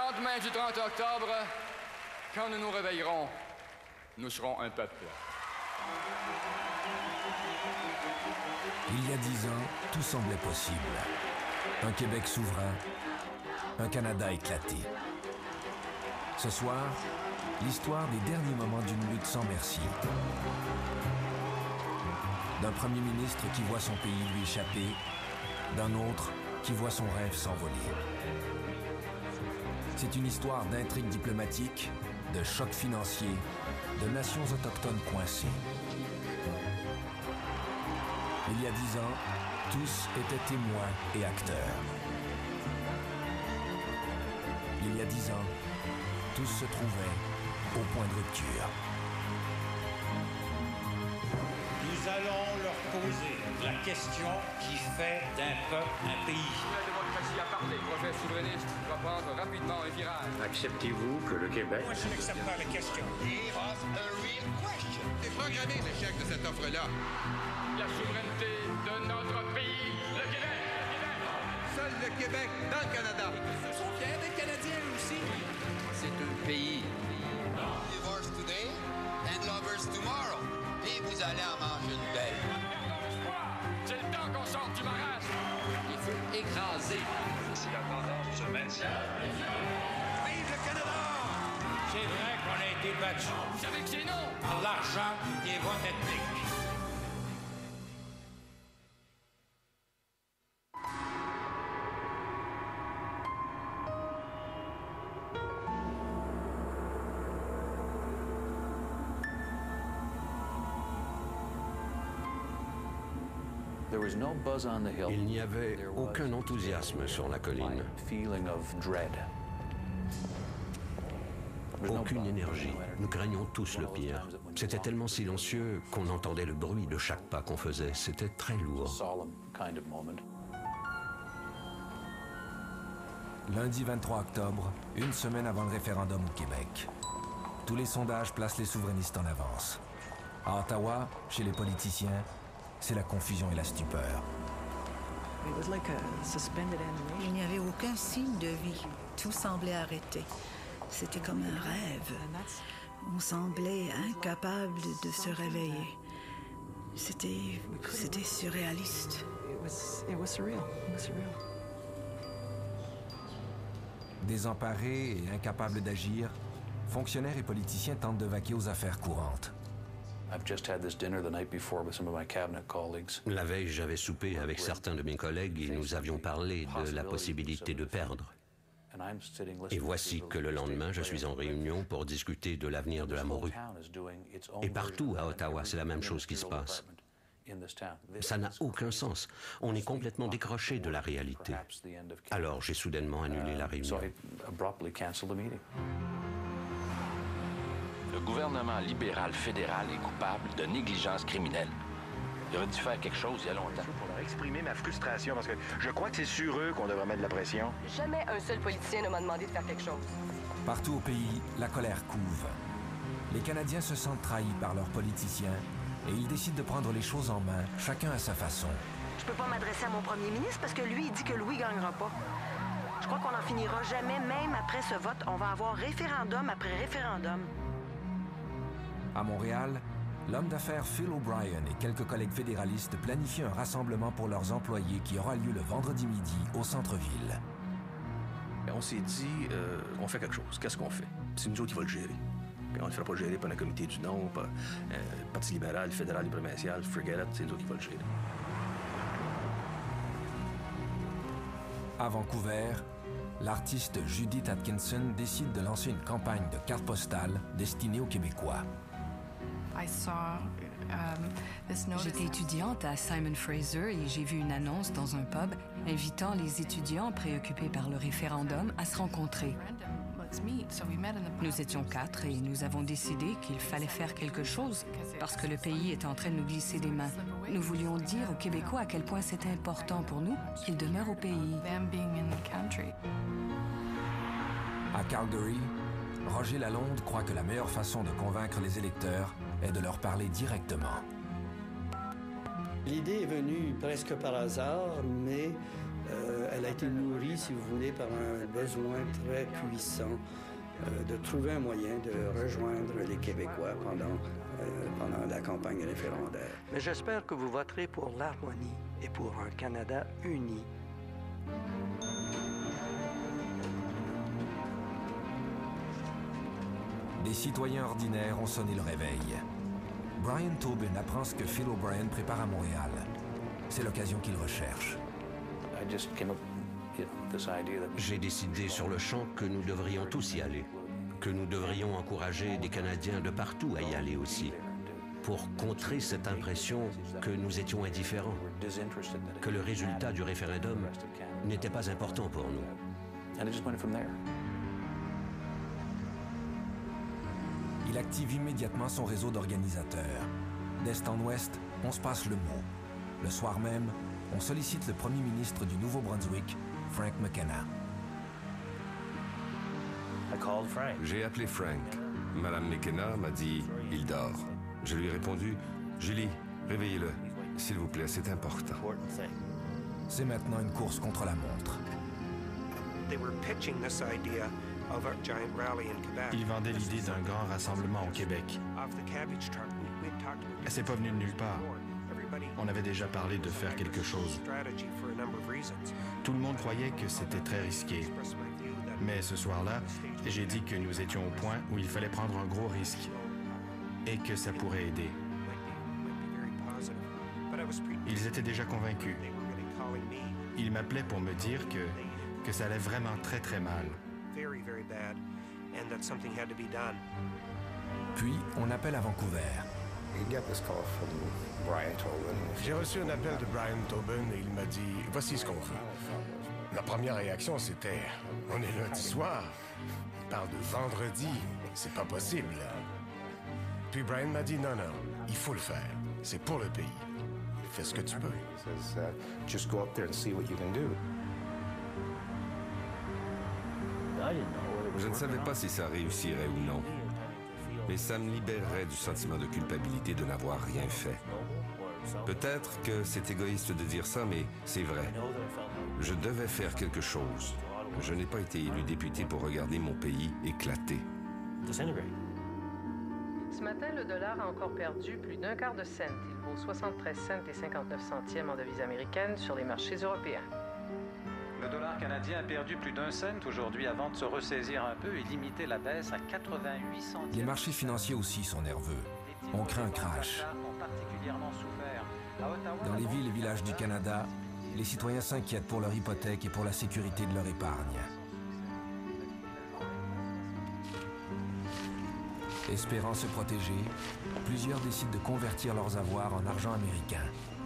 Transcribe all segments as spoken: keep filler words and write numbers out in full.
lendemain du trente octobre, quand nous nous réveillerons, nous serons un peuple. Il y a dix ans, tout semblait possible. Un Québec souverain, un Canada éclaté. Ce soir, l'histoire des derniers moments d'une lutte sans merci. D'un premier ministre qui voit son pays lui échapper, d'un autre qui voit son rêve s'envoler. C'est une histoire d'intrigues diplomatiques, de chocs financiers, de nations autochtones coincées. Il y a dix ans, tous étaient témoins et acteurs. Il y a dix ans, tous se trouvaient au point de rupture. Nous allons leur poser la question qui fait d'un peuple un pays. La démocratie a parlé. Le projet souverainiste va prendre rapidement un virage. Acceptez-vous que le Québec... Moi, je n'accepte pas la question. Give us a real question. C'est programmé l'échec de cette offre-là. La souveraineté de notre pays, le Québec, le Québec. Seul le Québec dans le Canada. Ils sont fiers d'être Canadiens aussi. C'est un pays. Divorce today and lovers tomorrow. Et vous allez en manger une belle. C'est le temps qu'on sorte du marasme. Il faut écraser. Si la tendance se maintient... Vive le Canada! C'est vrai qu'on a été battus. Vous savez que c'est non. Par l'argent des votes ethniques. Il n'y avait aucun enthousiasme sur la colline. Aucune énergie. Nous craignions tous le pire. C'était tellement silencieux qu'on entendait le bruit de chaque pas qu'on faisait. C'était très lourd. Lundi vingt-trois octobre, une semaine avant le référendum au Québec. Tous les sondages placent les souverainistes en avance. À Ottawa, chez les politiciens, c'est la confusion et la stupeur. Il n'y avait aucun signe de vie. Tout semblait arrêté. C'était comme un rêve. On semblait incapable de se réveiller. C'était... c'était surréaliste. Désemparés et incapables d'agir, fonctionnaires et politiciens tentent de vaquer aux affaires courantes. La veille, j'avais soupé avec certains de mes collègues et nous avions parlé de la possibilité de perdre. Et voici que le lendemain, je suis en réunion pour discuter de l'avenir de la morue. Et partout à Ottawa, c'est la même chose qui se passe. Ça n'a aucun sens. On est complètement décroché de la réalité. Alors, j'ai soudainement annulé la réunion. Le gouvernement libéral fédéral est coupable de négligence criminelle. Il aurait dû faire quelque chose il y a longtemps. Pour leur exprimer ma frustration, parce que je crois que c'est sur eux qu'on devrait mettre de la pression. Jamais un seul politicien ne m'a demandé de faire quelque chose. Partout au pays, la colère couve. Les Canadiens se sentent trahis par leurs politiciens et ils décident de prendre les choses en main, chacun à sa façon. Je peux pas m'adresser à mon premier ministre parce que lui, il dit que Louis gagnera pas. Je crois qu'on n'en finira jamais, même après ce vote. On va avoir référendum après référendum. À Montréal, l'homme d'affaires Phil O'Brien et quelques collègues fédéralistes planifient un rassemblement pour leurs employés qui aura lieu le vendredi midi au centre-ville. On s'est dit, euh, on fait quelque chose. Qu'est-ce qu'on fait? C'est nous autres qui va le gérer. Puis on ne le fera pas gérer par le comité du non, par euh, le Parti libéral, fédéral et provincial, forget it, c'est nous autres qui va le gérer. À Vancouver, l'artiste Judith Atkinson décide de lancer une campagne de cartes postales destinée aux Québécois. J'étais étudiante à Simon Fraser et j'ai vu une annonce dans un pub invitant les étudiants préoccupés par le référendum à se rencontrer. Nous étions quatre et nous avons décidé qu'il fallait faire quelque chose parce que le pays était en train de nous glisser des mains. Nous voulions dire aux Québécois à quel point c'était important pour nous qu'ils demeurent au pays. À Calgary, Roger Lalonde croit que la meilleure façon de convaincre les électeurs est de leur parler directement. L'idée est venue presque par hasard, mais euh, elle a été nourrie, si vous voulez, par un besoin très puissant euh, de trouver un moyen de rejoindre les Québécois pendant, euh, pendant la campagne référendaire. Mais j'espère que vous voterez pour l'harmonie et pour un Canada uni. Des citoyens ordinaires ont sonné le réveil. Brian Tobin apprend ce que Phil O'Brien prépare à Montréal. C'est l'occasion qu'il recherche. J'ai décidé sur le champ que nous devrions tous y aller, que nous devrions encourager des Canadiens de partout à y aller aussi, pour contrer cette impression que nous étions indifférents, que le résultat du référendum n'était pas important pour nous. Il active immédiatement son réseau d'organisateurs. D'est en ouest, on se passe le mot. Le soir même, on sollicite le premier ministre du Nouveau-Brunswick, Frank McKenna. J'ai appelé Frank. Madame McKenna m'a dit « Il dort ». Je lui ai répondu « Julie, réveillez-le. S'il vous plaît, c'est important. » C'est maintenant une course contre la montre. Ils vendaient l'idée d'un grand rassemblement au Québec. C'est pas venu de nulle part. On avait déjà parlé de faire quelque chose. Tout le monde croyait que c'était très risqué. Mais ce soir-là, j'ai dit que nous étions au point où il fallait prendre un gros risque et que ça pourrait aider. Ils étaient déjà convaincus. Ils m'appelaient pour me dire que, que ça allait vraiment très très mal. Puis, on appelle à Vancouver. J'ai reçu un appel de Brian Tobin et il m'a dit « Voici ce qu'on fait ». Ma première réaction, c'était « On est lundi soir. Il parle de vendredi. C'est pas possible. » Puis Brian m'a dit « Non, non, il faut le faire. C'est pour le pays. Fais ce que tu peux. » Je ne savais pas si ça réussirait ou non. Mais ça me libérerait du sentiment de culpabilité de n'avoir rien fait. Peut-être que c'est égoïste de dire ça, mais c'est vrai. Je devais faire quelque chose. Je n'ai pas été élu député pour regarder mon pays éclater. Ce matin, le dollar a encore perdu plus d'un quart de cent. Il vaut soixante-treize cents et cinquante-neuf centièmes en devise américaine sur les marchés européens. Le dollar canadien a perdu plus d'un cent aujourd'hui avant de se ressaisir un peu et limiter la baisse à quatre-vingt-huit centimes. Les marchés financiers aussi sont nerveux. On craint un crash. Dans les villes et villages du Canada, les citoyens s'inquiètent pour leur hypothèque et pour la sécurité de leur épargne. Espérant se protéger, plusieurs décident de convertir leurs avoirs en argent américain.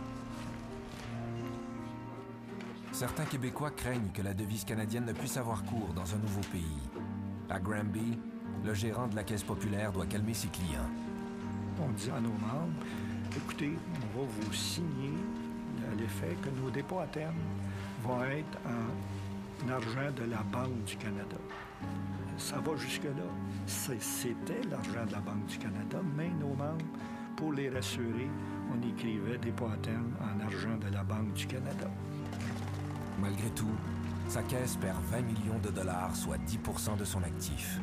Certains Québécois craignent que la devise canadienne ne puisse avoir cours dans un nouveau pays. À Granby, le gérant de la Caisse populaire doit calmer ses clients. On dit à nos membres, écoutez, on va vous signer à l'effet que nos dépôts à terme vont être en argent de la Banque du Canada. Ça va jusque-là. C'était l'argent de la Banque du Canada, mais nos membres, pour les rassurer, on écrivait dépôts à terme en argent de la Banque du Canada. Malgré tout, sa caisse perd vingt millions de dollars, soit dix pour cent de son actif.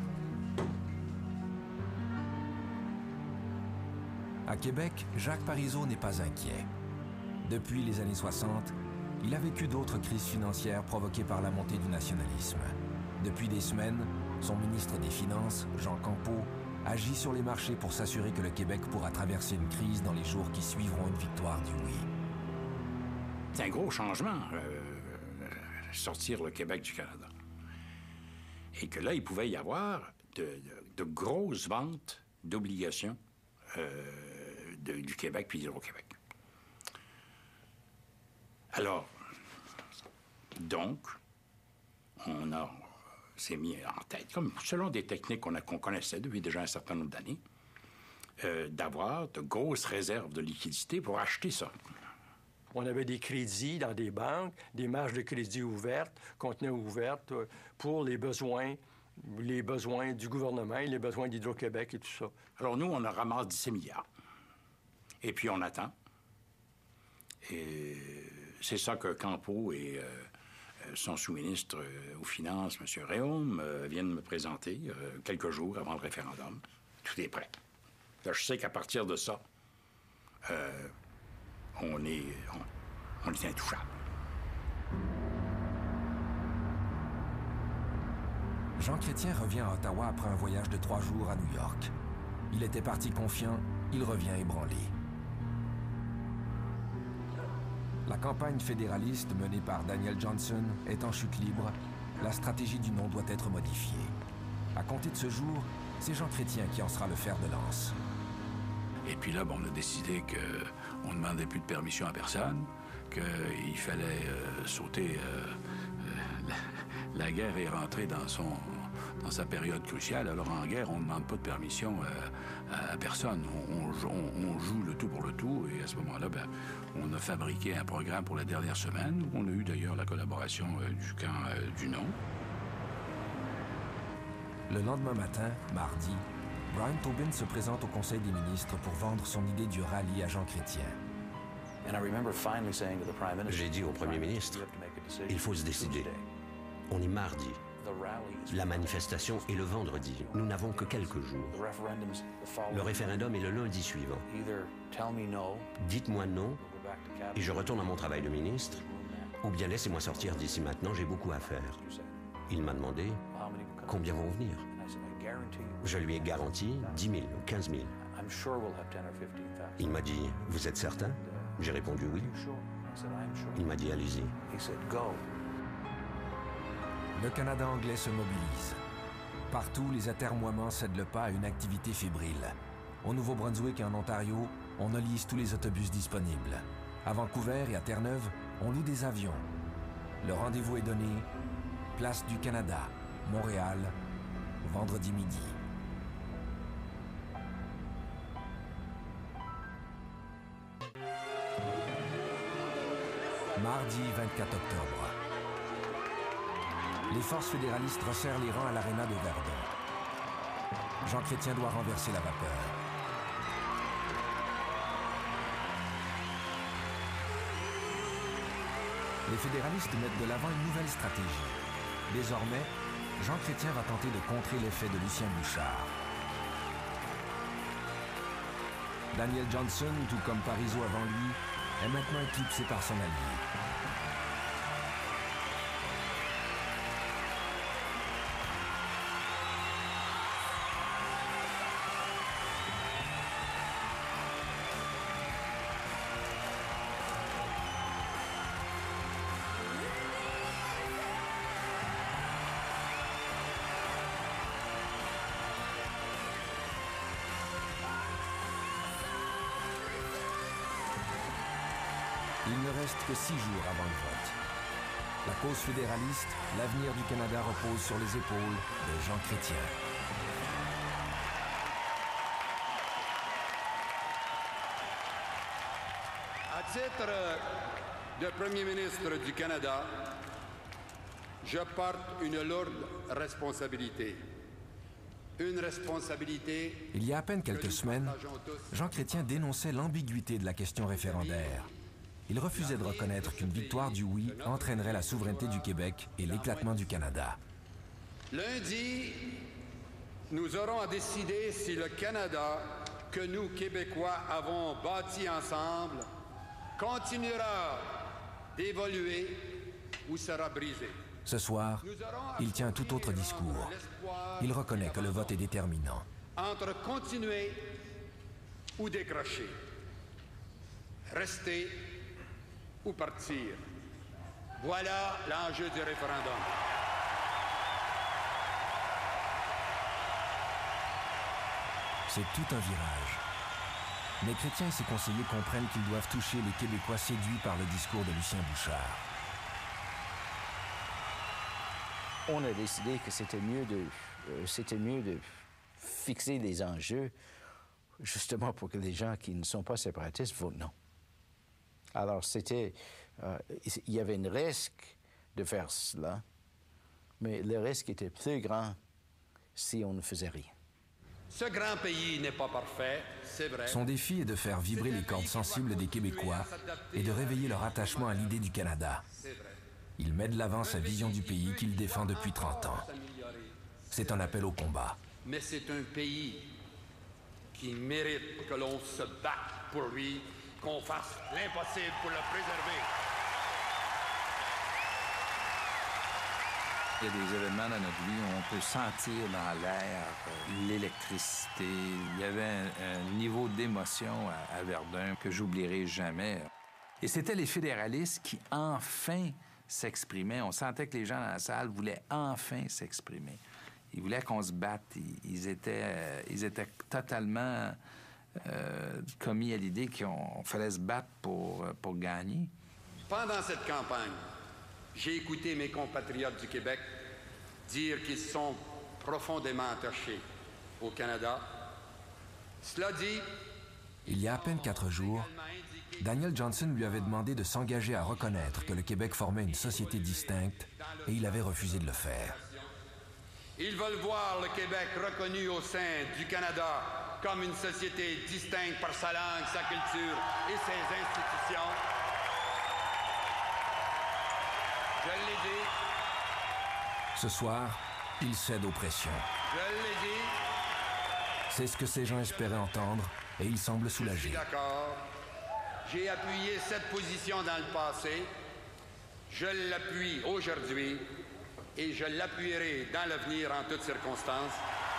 À Québec, Jacques Parizeau n'est pas inquiet. Depuis les années soixante, il a vécu d'autres crises financières provoquées par la montée du nationalisme. Depuis des semaines, son ministre des Finances, Jean Campeau, agit sur les marchés pour s'assurer que le Québec pourra traverser une crise dans les jours qui suivront une victoire du oui. C'est un gros changement, euh, sortir le Québec du Canada. Et que là, il pouvait y avoir de, de, de grosses ventes d'obligations euh, de, du Québec puis d'Hydro-Québec. Alors, donc, on a s'est mis en tête, comme selon des techniques qu'on qu'on connaissait depuis déjà un certain nombre d'années, euh, d'avoir de grosses réserves de liquidités pour acheter ça. On avait des crédits dans des banques, des marges de crédit ouvertes, contenaient ouvertes pour les besoins, les besoins du gouvernement et les besoins d'Hydro-Québec et tout ça. Alors nous, on a ramassé dix-sept milliards. Et puis on attend. Et c'est ça que Campeau et euh, euh, son sous-ministre euh, aux Finances, M. Réaume, euh, vienne me présenter euh, quelques jours avant le référendum. Tout est prêt. Là, je sais qu'à partir de ça, euh, on est, on, on est intouchable. Jean Chrétien revient à Ottawa après un voyage de trois jours à New York. Il était parti confiant, il revient ébranlé. La campagne fédéraliste menée par Daniel Johnson est en chute libre. La stratégie du non doit être modifiée. À compter de ce jour, c'est Jean Chrétien qui en sera le fer de lance. Et puis là, bon, on a décidé qu'on ne demandait plus de permission à personne, qu'il fallait euh, sauter. Euh, euh, la, la guerre est rentrée dans, son, dans sa période cruciale. Alors en guerre, on ne demande pas de permission euh, à, à personne. On, on, on joue le tout pour le tout. Et à ce moment-là, ben, on a fabriqué un programme pour la dernière semaine, où on a eu d'ailleurs la collaboration euh, du camp euh, du non. Le lendemain matin, mardi, Brian Tobin se présente au Conseil des ministres pour vendre son idée du rallye à Jean Chrétien. J'ai dit au Premier ministre, il faut se décider. On est mardi. La manifestation est le vendredi. Nous n'avons que quelques jours. Le référendum est le lundi suivant. Dites-moi non, et je retourne à mon travail de ministre, ou bien laissez-moi sortir d'ici maintenant, j'ai beaucoup à faire. Il m'a demandé combien vont venir. Je lui ai garanti dix mille ou quinze mille. Il m'a dit, vous êtes certain? J'ai répondu oui. Il m'a dit, allez-y. Le Canada anglais se mobilise. Partout, les atermoiements cèdent le pas à une activité fébrile. Au Nouveau-Brunswick et en Ontario, on enlise tous les autobus disponibles. À Vancouver et à Terre-Neuve, on loue des avions. Le rendez-vous est donné, place du Canada, Montréal, vendredi midi. Mardi vingt-quatre octobre. Les forces fédéralistes resserrent les rangs à l'aréna de Verdun. Jean Chrétien doit renverser la vapeur. Les fédéralistes mettent de l'avant une nouvelle stratégie. Désormais, Jean Chrétien va tenter de contrer l'effet de Lucien Bouchard. Daniel Johnson, tout comme Parizeau avant lui, est maintenant éclipsé par son allié. Il ne reste que six jours avant le vote. La cause fédéraliste, l'avenir du Canada repose sur les épaules de Jean Chrétien. À titre de Premier ministre du Canada, je porte une lourde responsabilité. Une responsabilité... Il y a à peine quelques semaines, Jean Chrétien dénonçait l'ambiguïté de la question référendaire. Il refusait de reconnaître qu'une victoire du oui entraînerait la souveraineté du Québec et l'éclatement du Canada. Lundi, nous aurons à décider si le Canada, que nous, Québécois, avons bâti ensemble, continuera d'évoluer ou sera brisé. Ce soir, il tient un tout autre discours. Il reconnaît que le vote est déterminant. Entre continuer ou décrocher, rester ou partir. Voilà l'enjeu du référendum. C'est tout un virage. Mais Chrétien et ses conseillers comprennent qu'ils doivent toucher les Québécois séduits par le discours de Lucien Bouchard. On a décidé que c'était mieux de, euh, c'était mieux de fixer des enjeux justement pour que les gens qui ne sont pas séparatistes votent non. Alors, c'était... Euh, il y avait un risque de faire cela, mais le risque était plus grand si on ne faisait rien. Ce grand pays n'est pas parfait, c'est vrai. Son défi est de faire vibrer les cordes sensibles des Québécois et de réveiller leur attachement à l'idée du Canada. Il met de l'avant sa vision du pays qu'il défend depuis trente ans. C'est un appel au combat. Mais c'est un pays qui mérite que l'on se batte pour lui, qu'on fasse l'impossible pour le préserver. Il y a des événements dans notre vie où on peut sentir dans l'air euh, l'électricité. Il y avait un, un niveau d'émotion à, à Verdun que j'oublierai jamais. Et c'était les fédéralistes qui, enfin, s'exprimaient. On sentait que les gens dans la salle voulaient enfin s'exprimer. Ils voulaient qu'on se batte. Ils, ils, étaient, euh, ils étaient totalement euh, commis à l'idée qu'on fallait se battre pour, pour gagner. Pendant cette campagne, j'ai écouté mes compatriotes du Québec dire qu'ils sont profondément attachés au Canada. Cela dit... Il y a à peine quatre jours, Daniel Johnson lui avait demandé de s'engager à reconnaître que le Québec formait une société distincte et il avait refusé de le faire. Ils veulent voir le Québec reconnu au sein du Canada comme une société distincte par sa langue, sa culture et ses institutions. Je l'ai dit. Ce soir, il cède aux pressions. Je l'ai dit. C'est ce que ces gens espéraient entendre et il semble soulagé. Je suis d'accord. J'ai appuyé cette position dans le passé. Je l'appuie aujourd'hui et je l'appuierai dans l'avenir en toutes circonstances.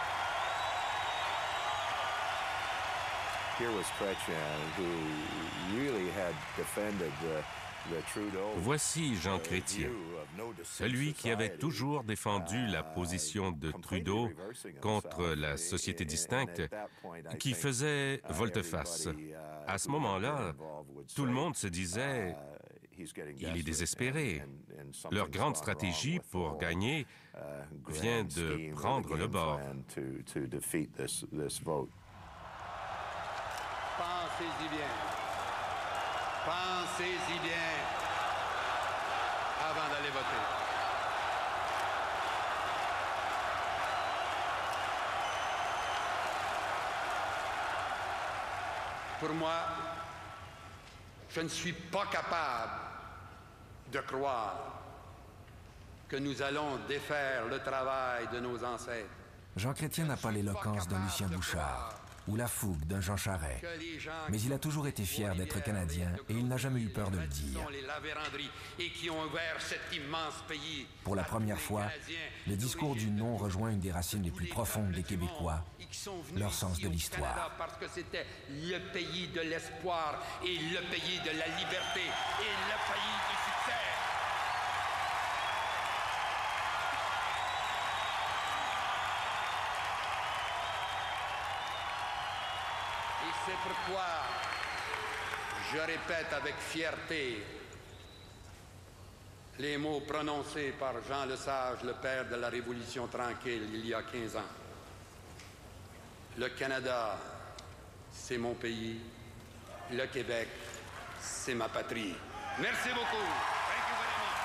Here was Chrétien, who really had defended the Voici Jean Chrétien, celui qui avait toujours défendu la position de Trudeau contre la société distincte, qui faisait volte-face. À ce moment-là, tout le monde se disait « il est désespéré ». Leur grande stratégie pour gagner vient de prendre le bord. Pensez-y bien. Pensez-y bien avant d'aller voter. Pour moi, je ne suis pas capable de croire que nous allons défaire le travail de nos ancêtres. Jean Chrétien n'a pas l'éloquence d'un Lucien Bouchard ou la fougue d'un Jean Charest. Mais il a toujours été fier d'être Canadien et il n'a jamais eu peur de le dire. Pour la première fois, le discours du non rejoint une des racines les plus profondes des Québécois, leur sens de l'histoire. Parce que c'était le pays de l'espoir et le pays de la liberté et le pays du succès. C'est pourquoi je répète avec fierté les mots prononcés par Jean Lesage, le père de la Révolution tranquille, il y a quinze ans. Le Canada, c'est mon pays. Le Québec, c'est ma patrie. Merci beaucoup. Thank you very much.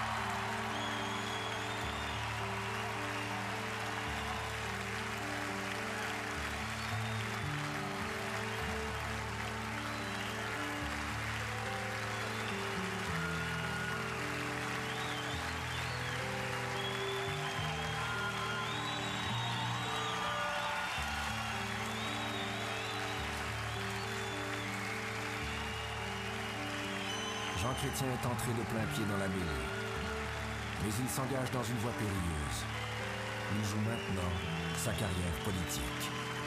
Jean Chrétien est entré de plein pied dans la mêlée. Mais il s'engage dans une voie périlleuse. Il joue maintenant sa carrière politique.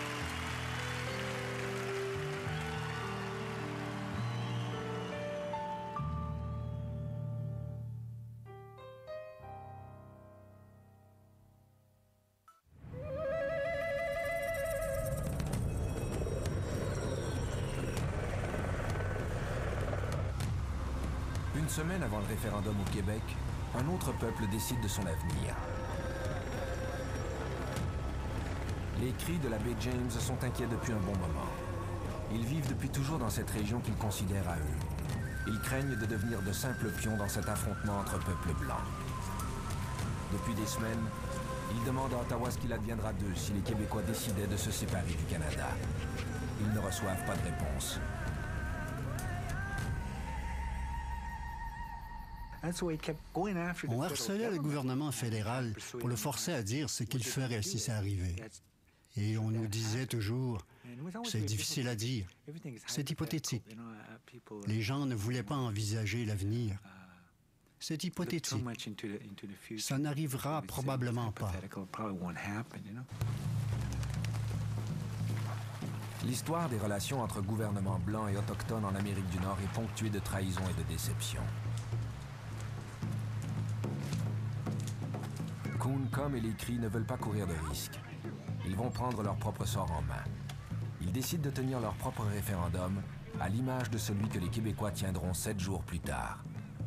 Une semaine avant le référendum au Québec, un autre peuple décide de son avenir. Les Cris de la baie James sont inquiets depuis un bon moment. Ils vivent depuis toujours dans cette région qu'ils considèrent à eux. Ils craignent de devenir de simples pions dans cet affrontement entre peuples blancs. Depuis des semaines, ils demandent à Ottawa ce qu'il adviendra d'eux si les Québécois décidaient de se séparer du Canada. Ils ne reçoivent pas de réponse. On harcelait le gouvernement fédéral pour le forcer à dire ce qu'il ferait si ça arrivait. Et on nous disait toujours, c'est difficile à dire, c'est hypothétique. Les gens ne voulaient pas envisager l'avenir. C'est hypothétique. Ça n'arrivera probablement pas. L'histoire des relations entre gouvernements blancs et autochtones en Amérique du Nord est ponctuée de trahison et de déception. Coon, Com et les Cris ne veulent pas courir de risques. Ils vont prendre leur propre sort en main. Ils décident de tenir leur propre référendum, à l'image de celui que les Québécois tiendront sept jours plus tard.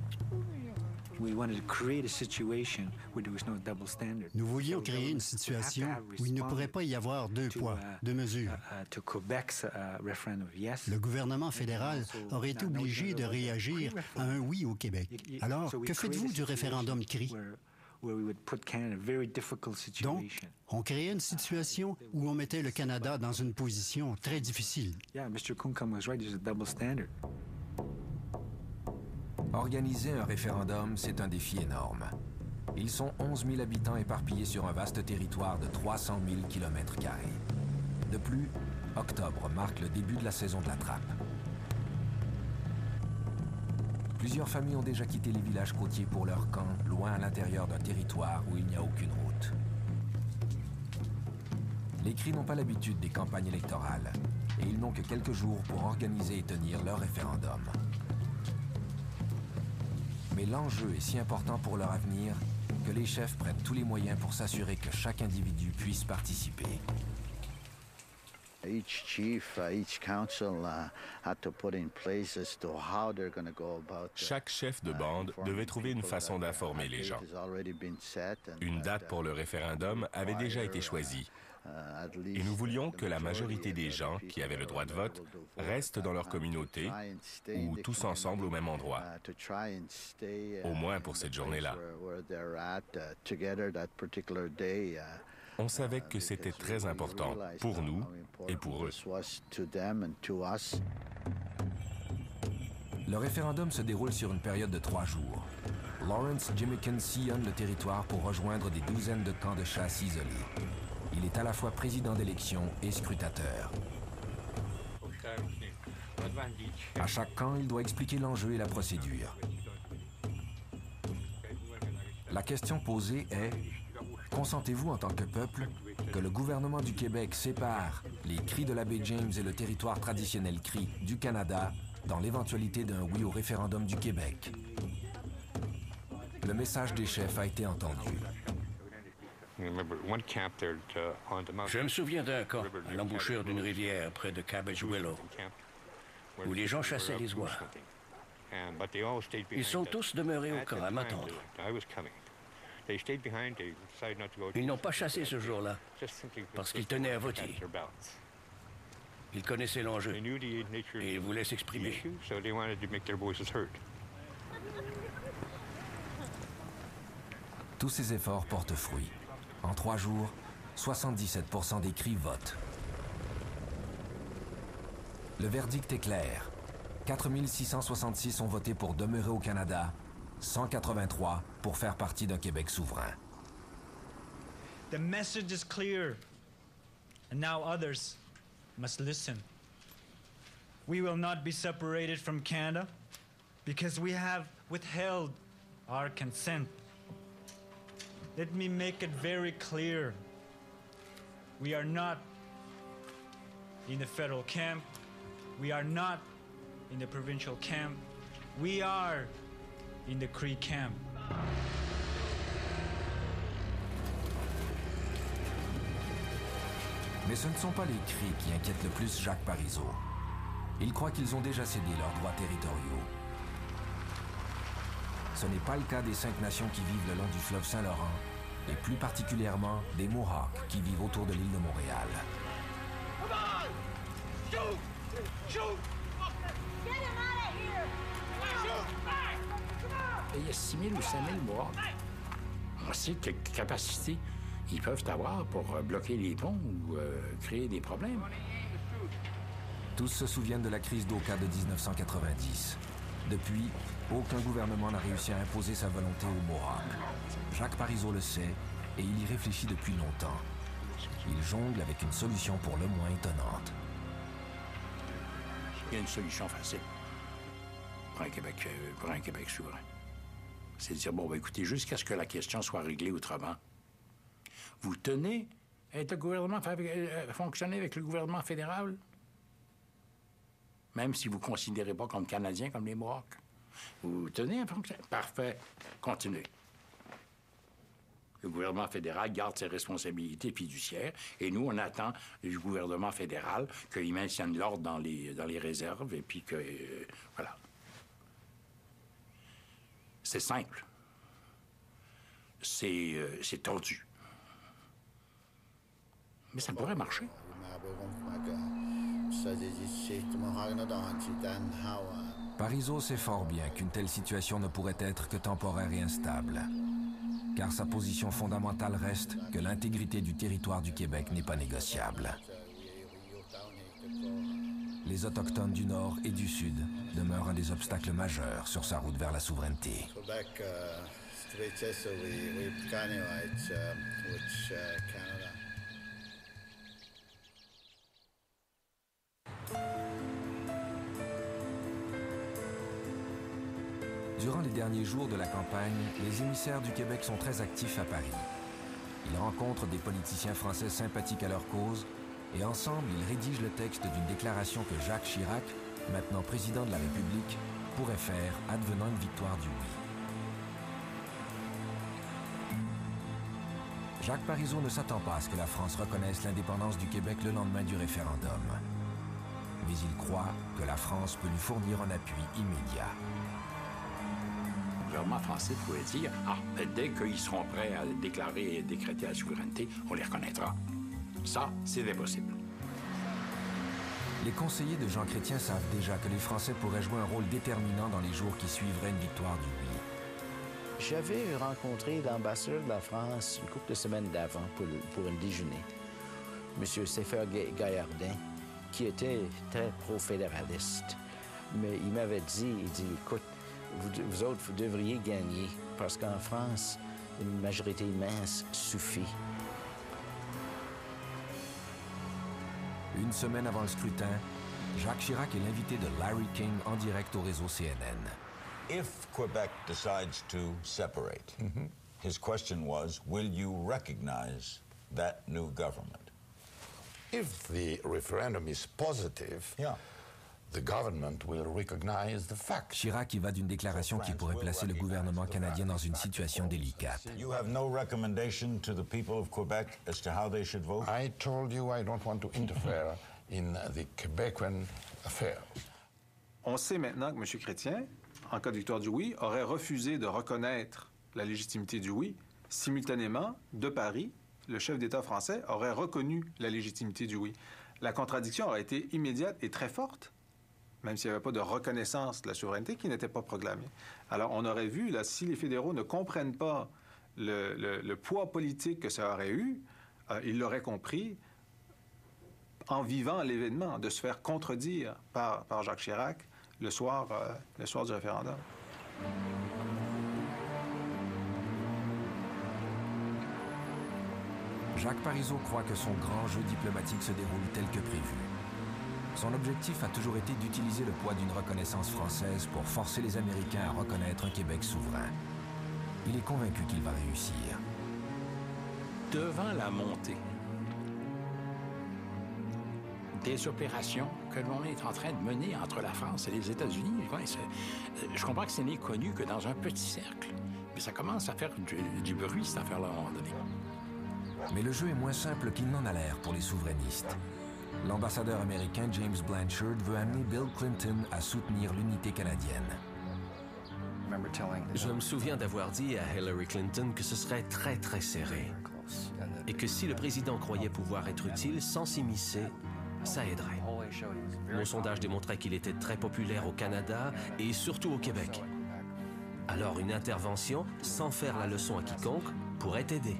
Nous voulions créer une situation où il ne pourrait pas y avoir deux poids, deux mesures. Le gouvernement fédéral aurait été obligé de réagir à un oui au Québec. Alors, que faites-vous du référendum Cris? Donc, on créait une situation où on mettait le Canada dans une position très difficile. Organiser un référendum, c'est un défi énorme. Ils sont onze mille habitants éparpillés sur un vaste territoire de trois cent mille kilomètres carrés. De plus, octobre marque le début de la saison de la trappe. Plusieurs familles ont déjà quitté les villages côtiers pour leur camp, loin à l'intérieur d'un territoire où il n'y a aucune route. Les Cris n'ont pas l'habitude des campagnes électorales et ils n'ont que quelques jours pour organiser et tenir leur référendum. Mais l'enjeu est si important pour leur avenir que les chefs prennent tous les moyens pour s'assurer que chaque individu puisse participer. Chaque chef de bande devait trouver une façon d'informer les gens. Une date pour le référendum avait déjà été choisie. Et nous voulions que la majorité des gens qui avaient le droit de vote restent dans leur communauté ou tous ensemble au même endroit, au moins pour cette journée-là. On savait que c'était très important pour nous et pour eux. Le référendum se déroule sur une période de trois jours. Lawrence Jimmikin sillonne le territoire pour rejoindre des douzaines de camps de chasse isolés. Il est à la fois président d'élection et scrutateur. À chaque camp, il doit expliquer l'enjeu et la procédure. La question posée est: consentez-vous en tant que peuple que le gouvernement du Québec sépare les Cris de la baie James et le territoire traditionnel Cri du Canada dans l'éventualité d'un oui au référendum du Québec? Le message des chefs a été entendu. Je me souviens d'un camp à l'embouchure d'une rivière près de Cabbage Willow, où les gens chassaient les oies. Ils sont tous demeurés au camp à m'attendre. Ils n'ont pas chassé ce jour-là parce qu'ils tenaient à voter. Ils connaissaient l'enjeu et ils voulaient s'exprimer. Tous ces efforts portent fruit. En trois jours, soixante-dix-sept pour cent des Cris votent. Le verdict est clair. quatre mille six cent soixante-six ont voté pour demeurer au Canada, cent quatre-vingt-trois pour faire partie d'un Québec souverain. The message is clear, and now others must listen. We will not be separated from Canada because we have withheld our consent. Let me make it very clear. We are not in the federal camp. We are not in the provincial camp. We are in the Cree camp. Mais ce ne sont pas les Cris qui inquiètent le plus Jacques Parizeau. Il croit qu'ils ont déjà cédé leurs droits territoriaux. Ce n'est pas le cas des cinq nations qui vivent le long du fleuve Saint-Laurent, et plus particulièrement des Mohawks qui vivent autour de l'île de Montréal. Il y a six mille ou cinq mille Mohawks. On sait quelle capacité ils peuvent avoir pour bloquer les ponts ou euh, créer des problèmes. Tous se souviennent de la crise d'Oka de mille neuf cent quatre-vingt-dix. Depuis, aucun gouvernement n'a réussi à imposer sa volonté aux Mohawks. Jacques Parizeau le sait et il y réfléchit depuis longtemps. Il jongle avec une solution pour le moins étonnante. Il y a une solution facile pour un Québec, euh, pour un Québec souverain. C'est de dire, bon, ben, écoutez, jusqu'à ce que la question soit réglée autrement, vous tenez à être le gouvernement, à fonctionner avec le gouvernement fédéral, même si vous ne considérez pas comme Canadiens, comme les Mohawks. Vous tenez à fonctionner. Parfait. Continuez. Le gouvernement fédéral garde ses responsabilités fiduciaires et nous, on attend du gouvernement fédéral qu'il maintienne l'ordre dans les, dans les réserves et puis que... Euh, voilà. C'est simple. C'est euh, c'est tordu. Mais ça pourrait marcher. Parizeau sait fort bien qu'une telle situation ne pourrait être que temporaire et instable. Car sa position fondamentale reste que l'intégrité du territoire du Québec n'est pas négociable. Les Autochtones du Nord et du Sud demeurent un des obstacles majeurs sur sa route vers la souveraineté. Durant les derniers jours de la campagne, les émissaires du Québec sont très actifs à Paris. Ils rencontrent des politiciens français sympathiques à leur cause et ensemble, ils rédigent le texte d'une déclaration que Jacques Chirac, maintenant président de la République, pourrait faire advenant une victoire du oui. Jacques Parizeau ne s'attend pas à ce que la France reconnaisse l'indépendance du Québec le lendemain du référendum. Mais il croit que la France peut lui fournir un appui immédiat. Le gouvernement français pourrait dire, ah, dès qu'ils seront prêts à déclarer et décréter la souveraineté, on les reconnaîtra. Ça, c'est impossible. Les conseillers de Jean Chrétien savent déjà que les Français pourraient jouer un rôle déterminant dans les jours qui suivraient une victoire du oui. J'avais rencontré l'ambassadeur de la France une couple de semaines d'avant pour, pour un déjeuner, M. Stéphane Gaillardin, qui était très pro-fédéraliste. Mais il m'avait dit, il dit, écoute, vous, vous autres, vous devriez gagner, parce qu'en France, une majorité immense suffit. Une semaine avant le scrutin, Jacques Chirac est l'invité de Larry King en direct au réseau C N N. If Quebec decides to separate, mm-hmm. his question was, will you recognize that new government? If the referendum is positive, yeah. the government will recognize the fact. Chirac y va d'une déclaration qui pourrait placer le gouvernement canadien dans une situation délicate. You have no recommendation to the people of Quebec as to how they should vote? I told you I don't want to interfere in the Quebecan affair. On sait maintenant que M. Chrétien, en cas de victoire du oui, aurait refusé de reconnaître la légitimité du oui. Simultanément, de Paris, le chef d'État français aurait reconnu la légitimité du oui. La contradiction aurait été immédiate et très forte, même s'il n'y avait pas de reconnaissance de la souveraineté qui n'était pas proclamée. Alors, on aurait vu, là, si les fédéraux ne comprennent pas le, le, le poids politique que ça aurait eu, euh, ils l'auraient compris en vivant l'événement, de se faire contredire par, par Jacques Chirac le soir, euh, le soir du référendum. Jacques Parizeau croit que son grand jeu diplomatique se déroule tel que prévu. Son objectif a toujours été d'utiliser le poids d'une reconnaissance française pour forcer les Américains à reconnaître un Québec souverain. Il est convaincu qu'il va réussir. Devant la montée des opérations que l'on est en train de mener entre la France et les États-Unis, je comprends que ce n'est connu que dans un petit cercle, mais ça commence à faire du, du bruit, cette affaire-là, à un moment donné. Mais le jeu est moins simple qu'il n'en a l'air pour les souverainistes. L'ambassadeur américain James Blanchard veut amener Bill Clinton à soutenir l'unité canadienne. Je me souviens d'avoir dit à Hillary Clinton que ce serait très, très serré. Et que si le président croyait pouvoir être utile sans s'immiscer, ça aiderait. Mon sondage démontrait qu'il était très populaire au Canada et surtout au Québec. Alors une intervention, sans faire la leçon à quiconque, pourrait aider.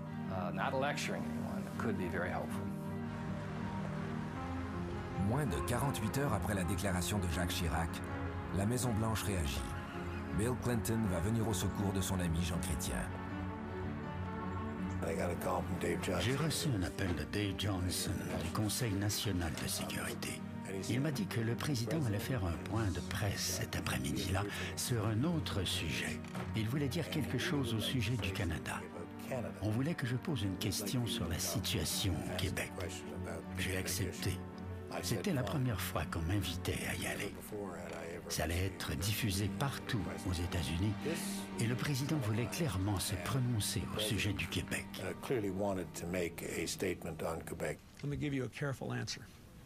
Moins de quarante-huit heures après la déclaration de Jacques Chirac, la Maison-Blanche réagit. Bill Clinton va venir au secours de son ami Jean Chrétien. J'ai reçu un appel de Dave Johnson du Conseil national de sécurité. Il m'a dit que le président allait faire un point de presse cet après-midi-là sur un autre sujet. Il voulait dire quelque chose au sujet du Canada. On voulait que je pose une question sur la situation au Québec. J'ai accepté. C'était la première fois qu'on m'invitait à y aller. Ça allait être diffusé partout aux États-Unis et le président voulait clairement se prononcer au sujet du Québec. Let me give you a careful answer.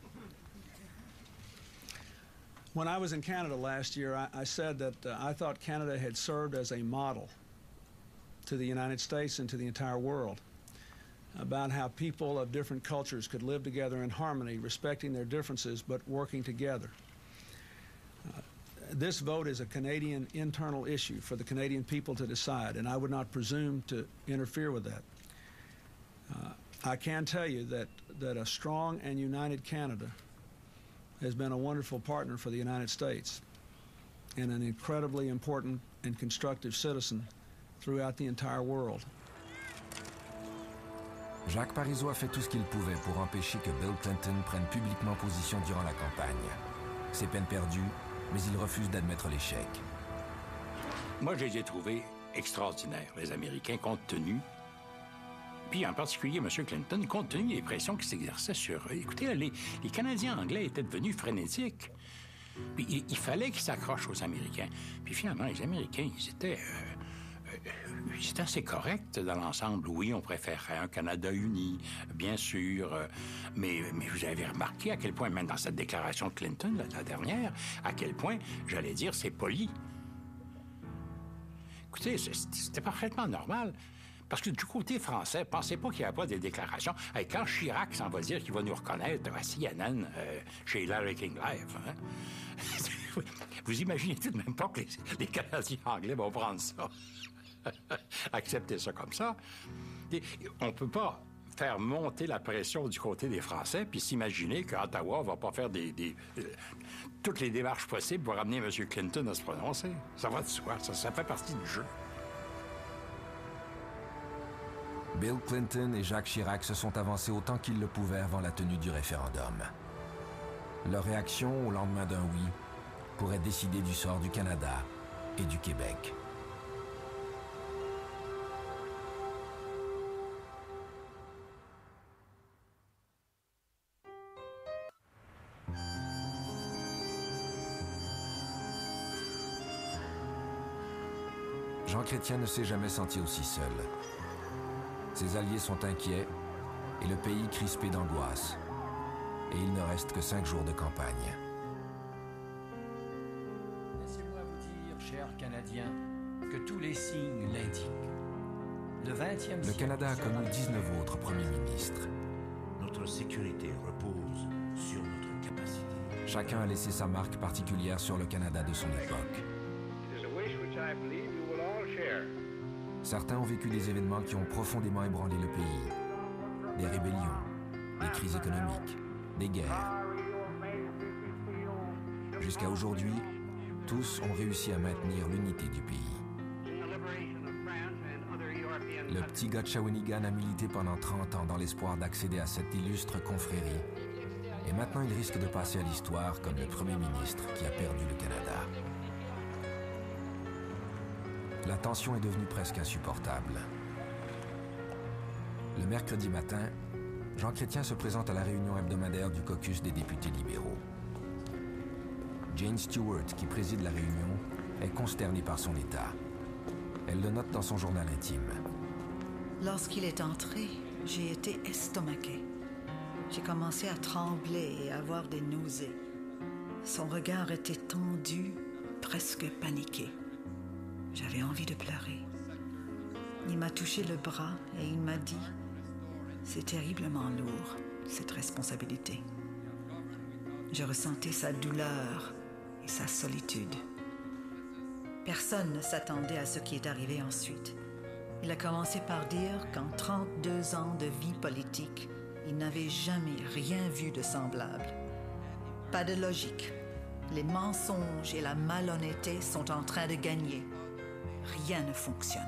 When I was in Canada last year, I, I said that uh, I thought Canada had served as a model to the United States and to the entire world about how people of different cultures could live together in harmony, respecting their differences, but working together. Uh, this vote is a Canadian internal issue for the Canadian people to decide, and I would not presume to interfere with that. Uh, I can tell you that, that a strong and united Canada has been a wonderful partner for the United States and an incredibly important and constructive citizen throughout the entire world. Jacques Parizeau a fait tout ce qu'il pouvait pour empêcher que Bill Clinton prenne publiquement position durant la campagne. C'est peine perdue, mais il refuse d'admettre l'échec. Moi, je les ai trouvés extraordinaires, les Américains, compte tenu, puis en particulier M. Clinton, compte tenu des pressions qui s'exerçaient sur eux. Écoutez, les, les Canadiens anglais étaient devenus frénétiques. Puis il, il fallait qu'ils s'accrochent aux Américains. Puis finalement, les Américains, ils étaient... Euh, euh, ils étaient assez corrects dans l'ensemble. Oui, on préférerait un Canada uni, bien sûr. Euh, mais, mais vous avez remarqué à quel point, même dans cette déclaration de Clinton, la, la dernière, à quel point, j'allais dire, c'est poli. Écoutez, c'était parfaitement normal. Parce que du côté français, pensez pas qu'il n'y a pas des déclarations. Hey, quand Chirac s'en va dire qu'il va nous reconnaître à C N N, euh, chez Larry King Live, hein? Vous imaginez tout de même pas que les, les Canadiens anglais vont prendre ça. Accepter ça comme ça. Et on ne peut pas faire monter la pression du côté des Français puis s'imaginer qu'Ottawa ne va pas faire des, des, euh, toutes les démarches possibles pour amener M. Clinton à se prononcer. Ça va de soi. Ça, ça fait partie du jeu. Bill Clinton et Jacques Chirac se sont avancés autant qu'ils le pouvaient avant la tenue du référendum. Leur réaction au lendemain d'un oui pourrait décider du sort du Canada et du Québec. Jean Chrétien ne s'est jamais senti aussi seul. Ses alliés sont inquiets et le pays crispé d'angoisse. Et il ne reste que cinq jours de campagne. Laissez-moi vous dire, chers Canadiens, que tous les signes l'indiquent. Le vingtième Le Canada a connu dix-neuf autres premiers ministres. Notre sécurité repose sur notre capacité. Chacun a laissé sa marque particulière sur le Canada de son époque. Certains ont vécu des événements qui ont profondément ébranlé le pays. Des rébellions, des crises économiques, des guerres. Jusqu'à aujourd'hui, tous ont réussi à maintenir l'unité du pays. Le petit gars de Shawinigan a milité pendant trente ans dans l'espoir d'accéder à cette illustre confrérie. Et maintenant, il risque de passer à l'histoire comme le premier ministre qui a perdu le Canada. La tension est devenue presque insupportable. Le mercredi matin, Jean Chrétien se présente à la réunion hebdomadaire du caucus des députés libéraux. Jane Stewart, qui préside la réunion, est consternée par son état. Elle le note dans son journal intime. Lorsqu'il est entré, j'ai été estomaquée. J'ai commencé à trembler et à avoir des nausées. Son regard était tendu, presque paniqué. J'avais envie de pleurer. Il m'a touché le bras et il m'a dit « C'est terriblement lourd, cette responsabilité. » Je ressentais sa douleur et sa solitude. Personne ne s'attendait à ce qui est arrivé ensuite. Il a commencé par dire qu'en trente-deux ans de vie politique, il n'avait jamais rien vu de semblable. Pas de logique, Les mensonges et la malhonnêteté sont en train de gagner. Rien ne fonctionne.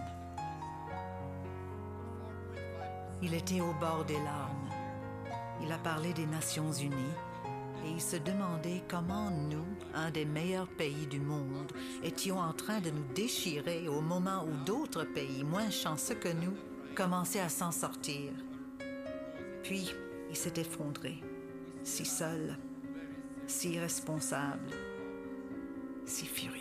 Il était au bord des larmes. Il a parlé des Nations Unies et il se demandait comment nous, un des meilleurs pays du monde, étions en train de nous déchirer au moment où d'autres pays moins chanceux que nous commençaient à s'en sortir. Puis, il s'est effondré, si seul, si irresponsable, si furieux.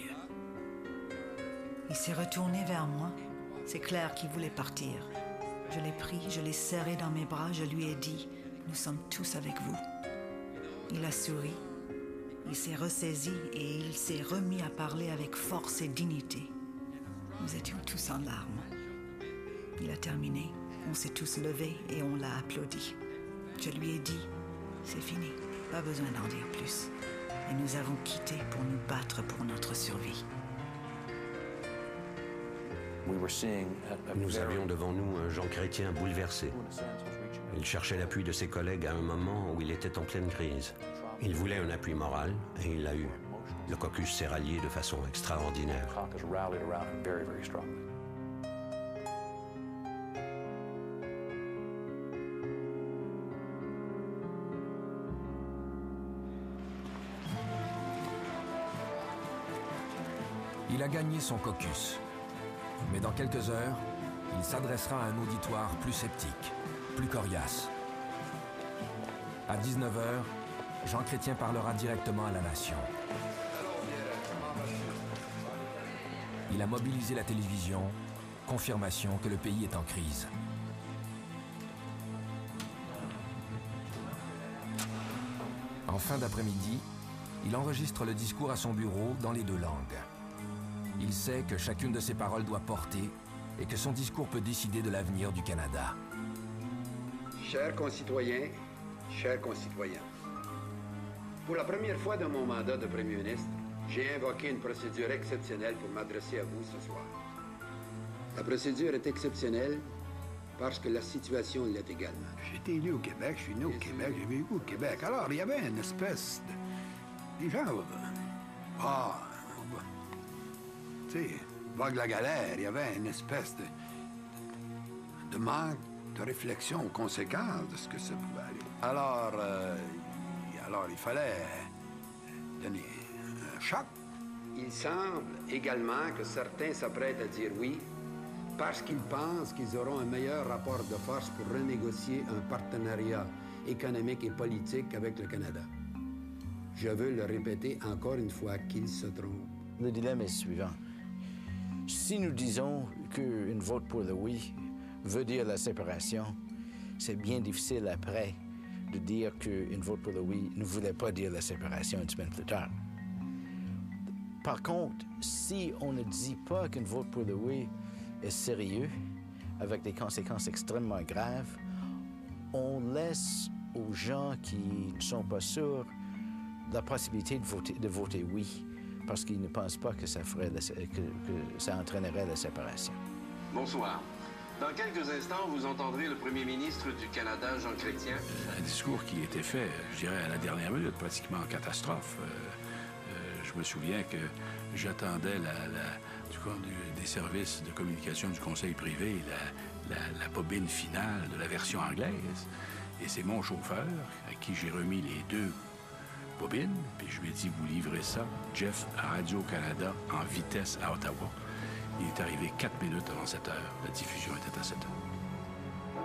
Il s'est retourné vers moi. C'est clair qu'il voulait partir. Je l'ai pris, je l'ai serré dans mes bras, je lui ai dit « Nous sommes tous avec vous ». Il a souri, il s'est ressaisi et il s'est remis à parler avec force et dignité. Nous étions tous en larmes. Il a terminé, on s'est tous levés et on l'a applaudi. Je lui ai dit « C'est fini, pas besoin d'en dire plus ». Et nous avons quitté pour nous battre pour notre survie. Nous avions devant nous un Jean Chrétien bouleversé. Il cherchait l'appui de ses collègues à un moment où il était en pleine crise. Il voulait un appui moral et il l'a eu. Le caucus s'est rallié de façon extraordinaire. Il a gagné son caucus. Mais dans quelques heures, il s'adressera à un auditoire plus sceptique, plus coriace. À dix-neuf heures, Jean Chrétien parlera directement à la nation. Il a mobilisé la télévision, confirmation que le pays est en crise. En fin d'après-midi, il enregistre le discours à son bureau dans les deux langues. Il sait que chacune de ses paroles doit porter et que son discours peut décider de l'avenir du Canada. Chers concitoyens, chers concitoyens, pour la première fois dans mon mandat de Premier ministre, j'ai invoqué une procédure exceptionnelle pour m'adresser à vous ce soir. La procédure est exceptionnelle parce que la situation l'est également. J'ai été élu au Québec, je suis né au Québec, j'ai vécu au Québec. Alors, il y avait une espèce de... Les gens... Ah... Tu sais, vague la galère, il y avait une espèce de... de manque de réflexion aux conséquences de ce que ça pouvait aller. Alors... Euh... Alors, il fallait donner un choc. Il semble également que certains s'apprêtent à dire oui parce qu'ils pensent qu'ils auront un meilleur rapport de force pour renégocier un partenariat économique et politique avec le Canada. Je veux le répéter encore une fois qu'ils se trompent. Le dilemme est suivant. Si nous disons qu'une vote pour le oui veut dire la séparation, c'est bien difficile après de dire qu'une vote pour le oui ne voulait pas dire la séparation une semaine plus tard. Par contre, si on ne dit pas qu'une vote pour le oui est sérieux, avec des conséquences extrêmement graves, on laisse aux gens qui ne sont pas sûrs la possibilité de voter, de voter oui, parce qu'ils ne pensent pas que ça, ferait la, que, que ça entraînerait la séparation. Bonsoir. Dans quelques instants, vous entendrez le premier ministre du Canada, Jean Chrétien. Un discours qui était fait, je dirais, à la dernière minute, pratiquement en catastrophe. Euh, euh, je me souviens que j'attendais la, la, du, du, des services de communication du conseil privé, la, la, la bobine finale de la version anglaise. Et c'est mon chauffeur à qui j'ai remis les deux bobines, puis je lui ai dit, vous livrez ça, Jeff, à Radio-Canada, en vitesse à Ottawa. Il est arrivé quatre minutes avant sept heures. La diffusion était à sept heures.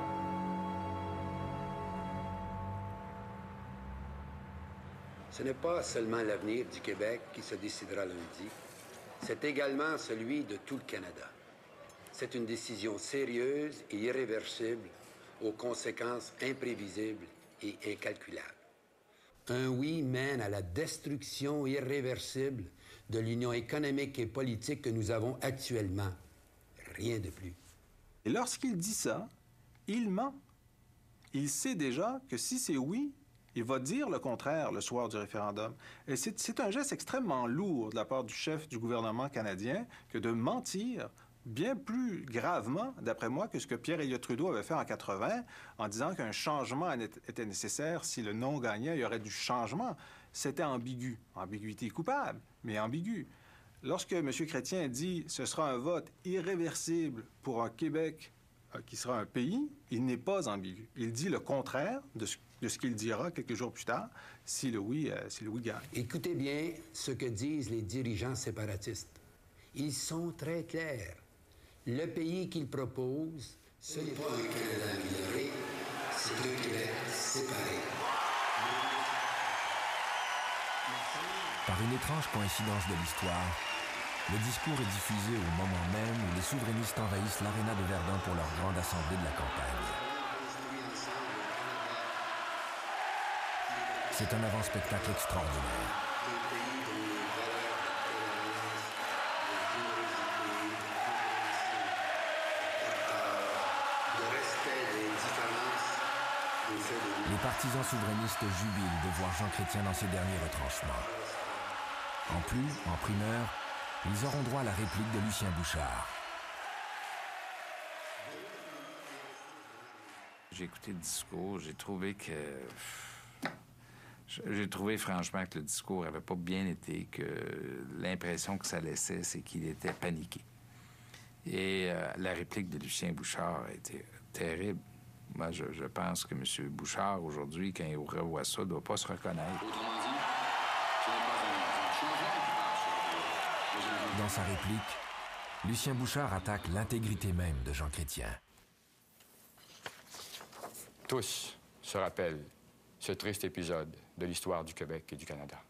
Ce n'est pas seulement l'avenir du Québec qui se décidera lundi, c'est également celui de tout le Canada. C'est une décision sérieuse et irréversible aux conséquences imprévisibles et incalculables. Un oui mène à la destruction irréversible de l'union économique et politique que nous avons actuellement. Rien de plus. Et lorsqu'il dit ça, il ment. Il sait déjà que si c'est oui, il va dire le contraire le soir du référendum. Et c'est, c'est un geste extrêmement lourd de la part du chef du gouvernement canadien que de mentir bien plus gravement, d'après moi, que ce que Pierre-Éliott Trudeau avait fait en quatre-vingt, en disant qu'un changement était nécessaire si le non gagnait, il y aurait du changement. C'était ambigu. Ambiguïté coupable, mais ambigu. Lorsque M. Chrétien dit « ce sera un vote irréversible pour un Québec euh, qui sera un pays », il n'est pas ambigu. Il dit le contraire de ce, de ce qu'il dira quelques jours plus tard si le oui, euh, si le oui gagne. Écoutez bien ce que disent les dirigeants séparatistes. Ils sont très clairs. Le pays qu'ils proposent, ce n'est pas un Canada amélioré, c'est un Québec séparé. Par une étrange coïncidence de l'histoire, le discours est diffusé au moment même où les souverainistes envahissent l'aréna de Verdun pour leur grande assemblée de la campagne. C'est un avant-spectacle extraordinaire. Les partisans souverainistes jubilent de voir Jean Chrétien dans ses derniers retranchements. En plus, en primeur, ils auront droit à la réplique de Lucien Bouchard. J'ai écouté le discours, j'ai trouvé que... J'ai trouvé franchement que le discours n'avait pas bien été, que l'impression que ça laissait, c'est qu'il était paniqué. Et euh, la réplique de Lucien Bouchard a été terrible. Moi, je, je pense que M. Bouchard, aujourd'hui, quand il revoit ça, ne doit pas se reconnaître. Autrement dit, ce n'est pas un changement qui passe sur la Dans sa réplique, Lucien Bouchard attaque l'intégrité même de Jean Chrétien. Tous se rappellent ce triste épisode de l'histoire du Québec et du Canada.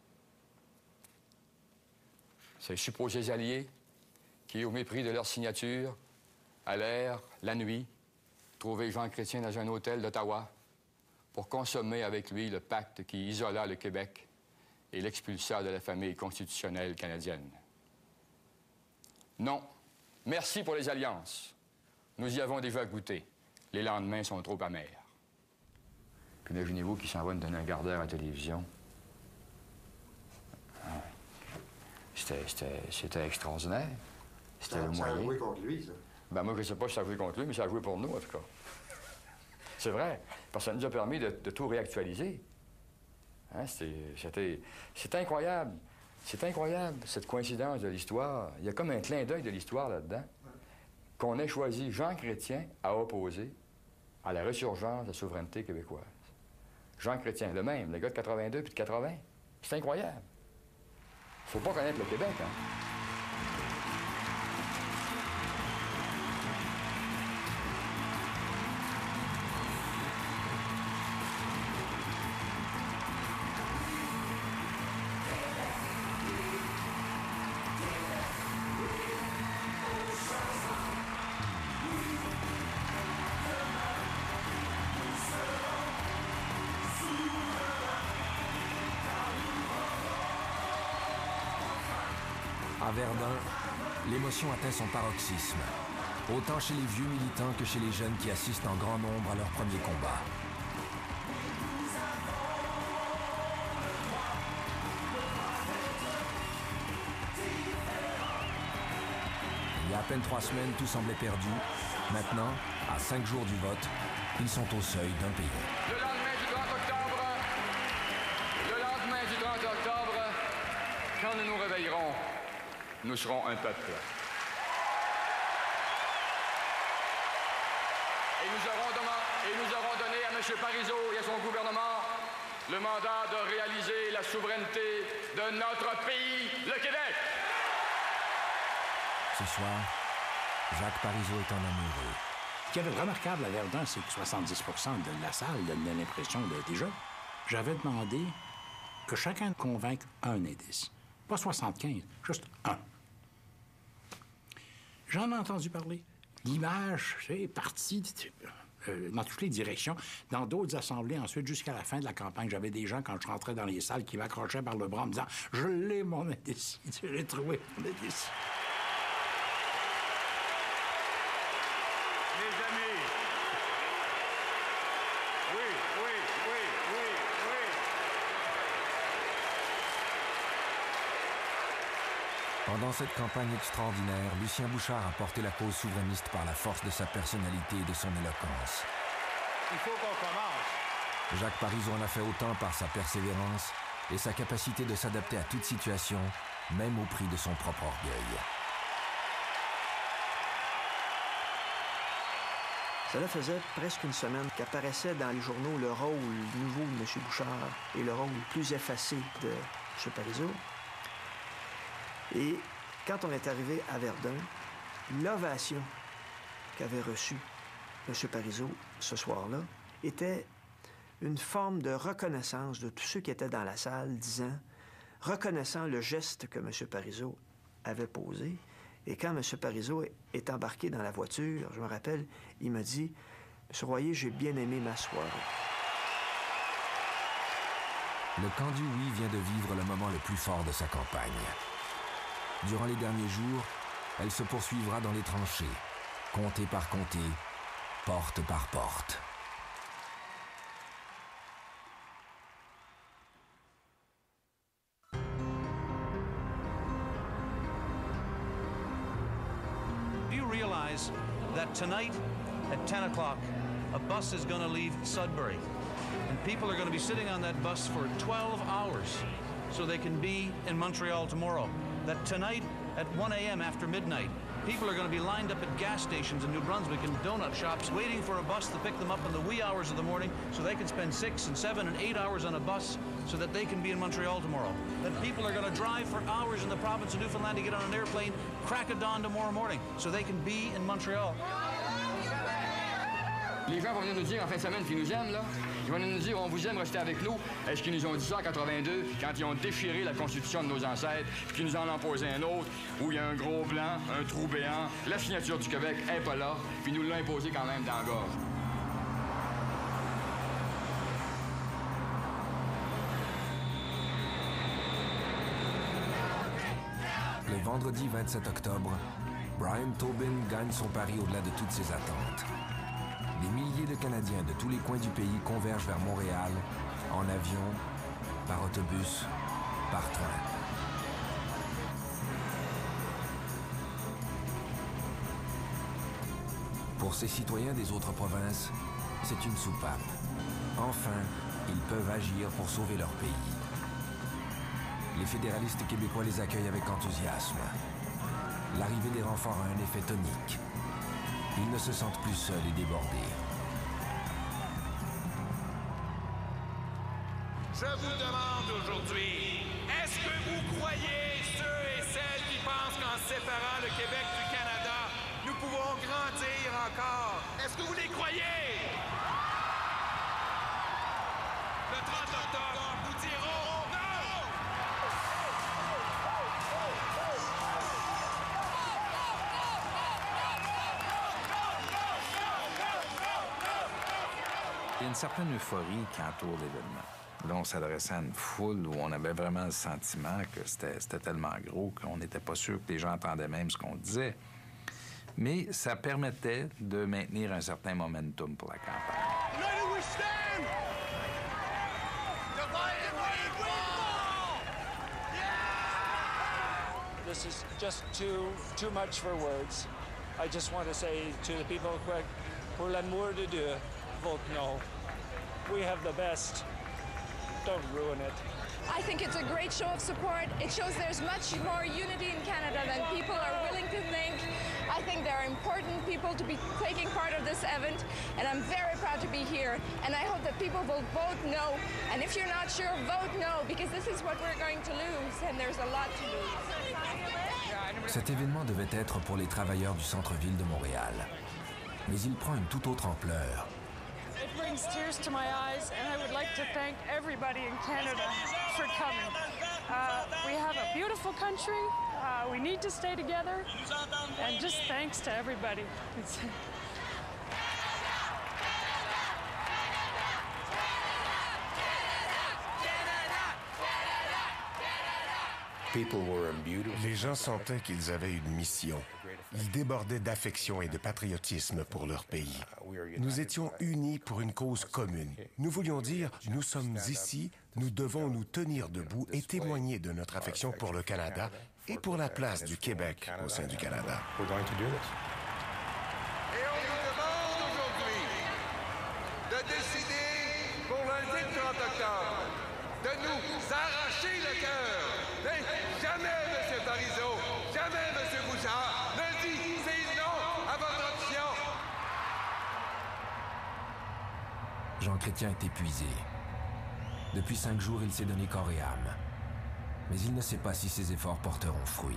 Ces supposés alliés qui, au mépris de leur signature, allèrent, la nuit, trouver Jean Chrétien dans un hôtel d'Ottawa pour consommer avec lui le pacte qui isola le Québec et l'expulsa de la famille constitutionnelle canadienne. Non, merci pour les alliances. Nous y avons déjà goûté. Les lendemains sont trop amers. Puis imaginez-vous qu'il s'en va nous donner un quart d'heure à la télévision. C'était extraordinaire. C'était le moyen. Ça a joué contre lui, ça. Ben moi, je ne sais pas si ça a joué contre lui, mais ça a joué pour nous, en tout cas. C'est vrai, parce que ça nous a permis de, de tout réactualiser. Hein, C'était incroyable. C'est incroyable, cette coïncidence de l'histoire. Il y a comme un clin d'œil de l'histoire là-dedans. Qu'on ait choisi Jean Chrétien à opposer à la résurgence de la souveraineté québécoise. Jean Chrétien, le même, le gars de quatre-vingt-deux puis de quatre-vingts. C'est incroyable. Faut pas connaître le Québec, hein? À Verdun, l'émotion atteint son paroxysme, autant chez les vieux militants que chez les jeunes qui assistent en grand nombre à leur premier combat. Il y a à peine trois semaines, tout semblait perdu. Maintenant, à cinq jours du vote, ils sont au seuil d'un pays. Le lendemain du trente octobre, le lendemain du trente octobre, quand nous nous réveillerons, nous serons un peuple. Et nous aurons, et nous aurons donné à M. Parizeau et à son gouvernement le mandat de réaliser la souveraineté de notre pays, le Québec. Ce soir, Jacques Parizeau est un amoureux. Ce qui est remarquable à Verdun, c'est que soixante-dix pour cent de la salle donnait l'impression d'être des jeunes. J'avais demandé que chacun convainque un indice. Pas soixante-quinze, juste un. J'en ai entendu parler. L'image est partie euh, dans toutes les directions. Dans d'autres assemblées, ensuite, jusqu'à la fin de la campagne, j'avais des gens, quand je rentrais dans les salles, qui m'accrochaient par le bras en me disant « Je l'ai, mon indice. J'ai trouvé mon indice. » Mes amis, oui, oui, oui, oui, oui. Pendant cette campagne extraordinaire, Lucien Bouchard a porté la cause souverainiste par la force de sa personnalité et de son éloquence. Il faut qu'on commence. Jacques Parizeau en a fait autant par sa persévérance et sa capacité de s'adapter à toute situation, même au prix de son propre orgueil. Cela faisait presque une semaine qu'apparaissait dans les journaux le rôle nouveau de M. Bouchard et le rôle plus effacé de M. Parizeau. Et quand on est arrivé à Verdun, l'ovation qu'avait reçue M. Parizeau ce soir-là était une forme de reconnaissance de tous ceux qui étaient dans la salle, disant, reconnaissant le geste que M. Parizeau avait posé. Et quand M. Parizeau est embarqué dans la voiture, je me rappelle, il m'a dit, « Monsieur Royer, j'ai bien aimé ma soirée. » Le camp du oui vient de vivre le moment le plus fort de sa campagne. Durant les derniers jours, elle se poursuivra dans les tranchées, comté par comté, porte par porte. Do you realize that tonight at ten o'clock, a bus is going to leave Sudbury, and people are going to be sitting on that bus for twelve hours so they can be in Montreal tomorrow? That tonight at one a m after midnight, people are going to be lined up at gas stations in New Brunswick and donut shops waiting for a bus to pick them up in the wee hours of the morning so they can spend six and seven and eight hours on a bus so that they can be in Montreal tomorrow. That people are going to drive for hours in the province of Newfoundland to get on an airplane crack of dawn tomorrow morning so they can be in Montreal. Les gens vont venir nous dire en fin de semaine qu'ils nous aiment, là. Ils vont venir nous dire, on vous aime, restez avec nous. Est-ce qu'ils nous ont dit ça en quatre-vingt-deux, quand ils ont déchiré la Constitution de nos ancêtres, puis qu'ils nous en ont posé un autre, où il y a un gros blanc, un trou béant, la signature du Québec n'est pas là, puis ils nous l'ont imposé quand même dans la gorge. Le vendredi vingt-sept octobre, Brian Tobin gagne son pari au-delà de toutes ses attentes. Des milliers de Canadiens de tous les coins du pays convergent vers Montréal, en avion, par autobus, par train. Pour ces citoyens des autres provinces, c'est une soupape. Enfin, ils peuvent agir pour sauver leur pays. Les fédéralistes québécois les accueillent avec enthousiasme. L'arrivée des renforts a un effet tonique. Ils ne se sentent plus seuls et débordés. Je vous demande aujourd'hui, est-ce que vous croyez ceux et celles qui pensent qu'en séparant le Québec du Canada, nous pouvons grandir encore? Est-ce que vous les croyez? Le trente octobre, nous dirons non! Il y a une certaine euphorie qui entoure l'événement. Là, on s'adressait à une foule où on avait vraiment le sentiment que c'était, c'était tellement gros qu'on n'était pas sûr que les gens entendaient même ce qu'on disait. Mais ça permettait de maintenir un certain momentum pour la campagne. United we stand! Divided we fall! Yeah! This is just too, too much for words. I just want to say to the people quick, pour l'amour de Dieu, vote no. We have the best. Don't ruin it. I think it's a great show of support. It shows there's much more unity in Canada than people are willing to think. I think there are important people to be taking part of this event, and I'm very proud to be here. And I hope that people will vote no. And if you're not sure, vote no, because this is what we're going to lose, and there's a lot to lose. Cet événement devait être pour les travailleurs du centre-ville de Montréal. Mais il prend une toute autre ampleur. It brings tears to my eyes, and I would like to thank everybody in Canada for coming. Uh, we have a beautiful country. Uh, we need to stay together. And just thanks to everybody. It's Les gens sentaient qu'ils avaient une mission. Ils débordaient d'affection et de patriotisme pour leur pays. Nous étions unis pour une cause commune. Nous voulions dire, nous sommes ici, nous devons nous tenir debout et témoigner de notre affection pour le Canada et pour la place du Québec au sein du Canada. Et on nous demande aujourd'hui de décider pour lundi le trente octobre de nous arracher le cœur. Mais jamais, M. Parizeau, jamais, M. Bouchard, ne disez non à votre option. Jean Chrétien est épuisé. Depuis cinq jours, il s'est donné corps et âme. Mais il ne sait pas si ses efforts porteront fruit.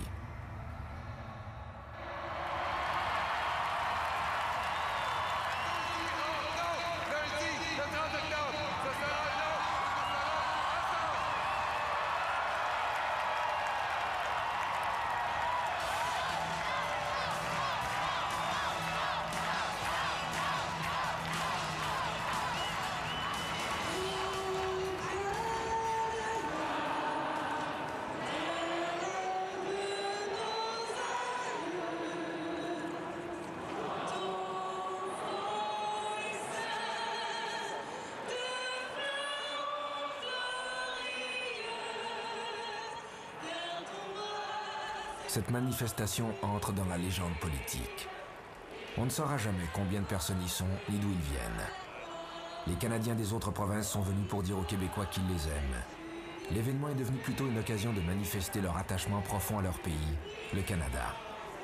Cette manifestation entre dans la légende politique. On ne saura jamais combien de personnes y sont ni d'où ils viennent. Les Canadiens des autres provinces sont venus pour dire aux Québécois qu'ils les aiment. L'événement est devenu plutôt une occasion de manifester leur attachement profond à leur pays, le Canada.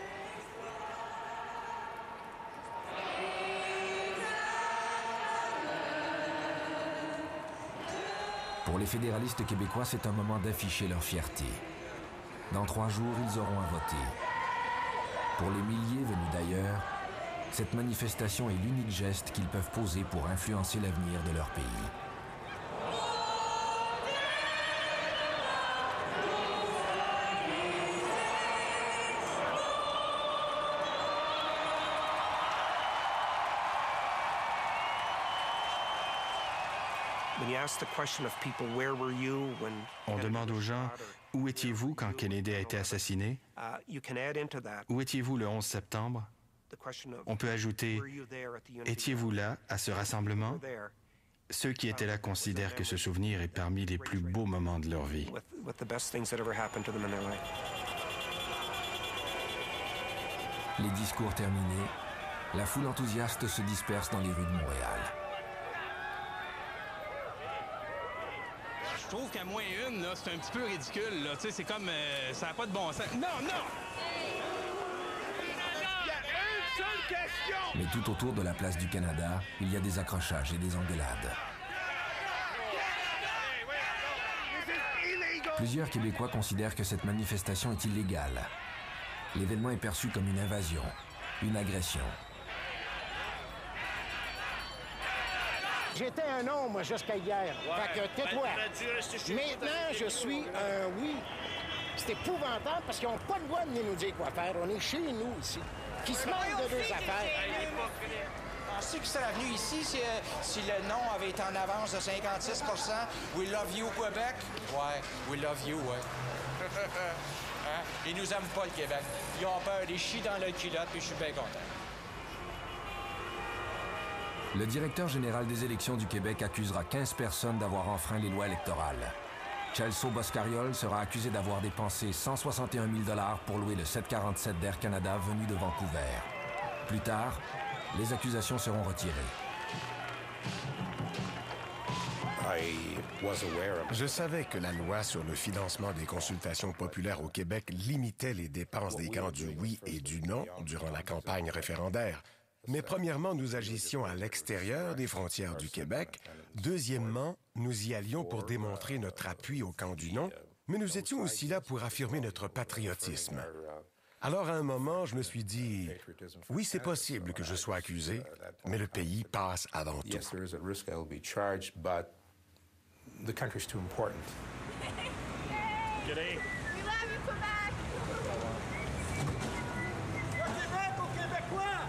Pour les fédéralistes québécois, c'est un moment d'afficher leur fierté. Dans trois jours, ils auront à voter. Pour les milliers venus d'ailleurs, cette manifestation est l'unique geste qu'ils peuvent poser pour influencer l'avenir de leur pays. On demande aux gens, où étiez-vous quand Kennedy a été assassiné? Où étiez-vous le onze septembre? On peut ajouter, étiez-vous là à ce rassemblement? Ceux qui étaient là considèrent que ce souvenir est parmi les plus beaux moments de leur vie. Les discours terminés, la foule enthousiaste se disperse dans les rues de Montréal. Je trouve qu'à moins une, là, c'est un petit peu ridicule. Là. Tu sais, c'est comme... Euh, ça n'a pas de bon sens. Non, non! Il y a une seule question! Mais tout autour de la place du Canada, il y a des accrochages et des engueulades. Plusieurs Québécois considèrent que cette manifestation est illégale. L'événement est perçu comme une invasion, une agression. J'étais un non, moi, jusqu'à hier. Ouais, fait que tais-toi. Maintenant, je suis un oui. C'est épouvantable parce qu'ils n'ont pas le droit de venir nous dire quoi faire. On est chez nous, ici. Qui se mêlent de deux affaires. Pensez que ça serait venu ici si, euh, si le non avait été en avance de cinquante-six pour cent? We love you, Québec? Ouais, we love you, ouais. Hein? Ils nous aiment pas, le Québec. Ils ont peur des chis dans le culotte, puis je suis bien content. Le directeur général des élections du Québec accusera quinze personnes d'avoir enfreint les lois électorales. Celso Boscariol sera accusé d'avoir dépensé cent soixante et un mille dollars pour louer le sept cent quarante-sept d'Air Canada venu de Vancouver. Plus tard, les accusations seront retirées. Je savais que la loi sur le financement des consultations populaires au Québec limitait les dépenses des camps du oui et du non durant la campagne référendaire. Mais premièrement, nous agissions à l'extérieur des frontières du Québec. Deuxièmement, nous y allions pour démontrer notre appui au camp du non, mais nous étions aussi là pour affirmer notre patriotisme. Alors, à un moment, je me suis dit, oui, c'est possible que je sois accusé, mais le pays passe avant tout. The country's too important. Good day. We love you, Quebec! Québec aux Québécois!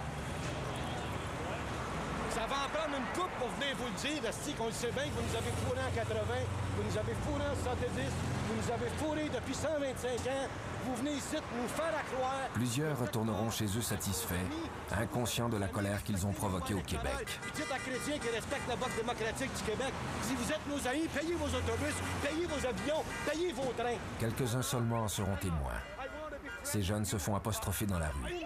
Ça va en prendre une coupe pour venir vous le dire, esti, qu'on le sait bien que vous nous avez fourré en quatre-vingt, vous nous avez fourré en soixante-dix, vous nous avez fourré depuis cent vingt-cinq ans. Vous venez ici nous faire à croire... Plusieurs retourneront chez eux satisfaits, inconscients de la colère qu'ils ont provoquée au Québec. Dites à Chrétien qui respecte le bloc démocratique du Québec, si vous êtes nos amis, payez vos autobus, payez vos avions, payez vos trains. Quelques-uns seulement en seront témoins. Ces jeunes se font apostropher dans la rue.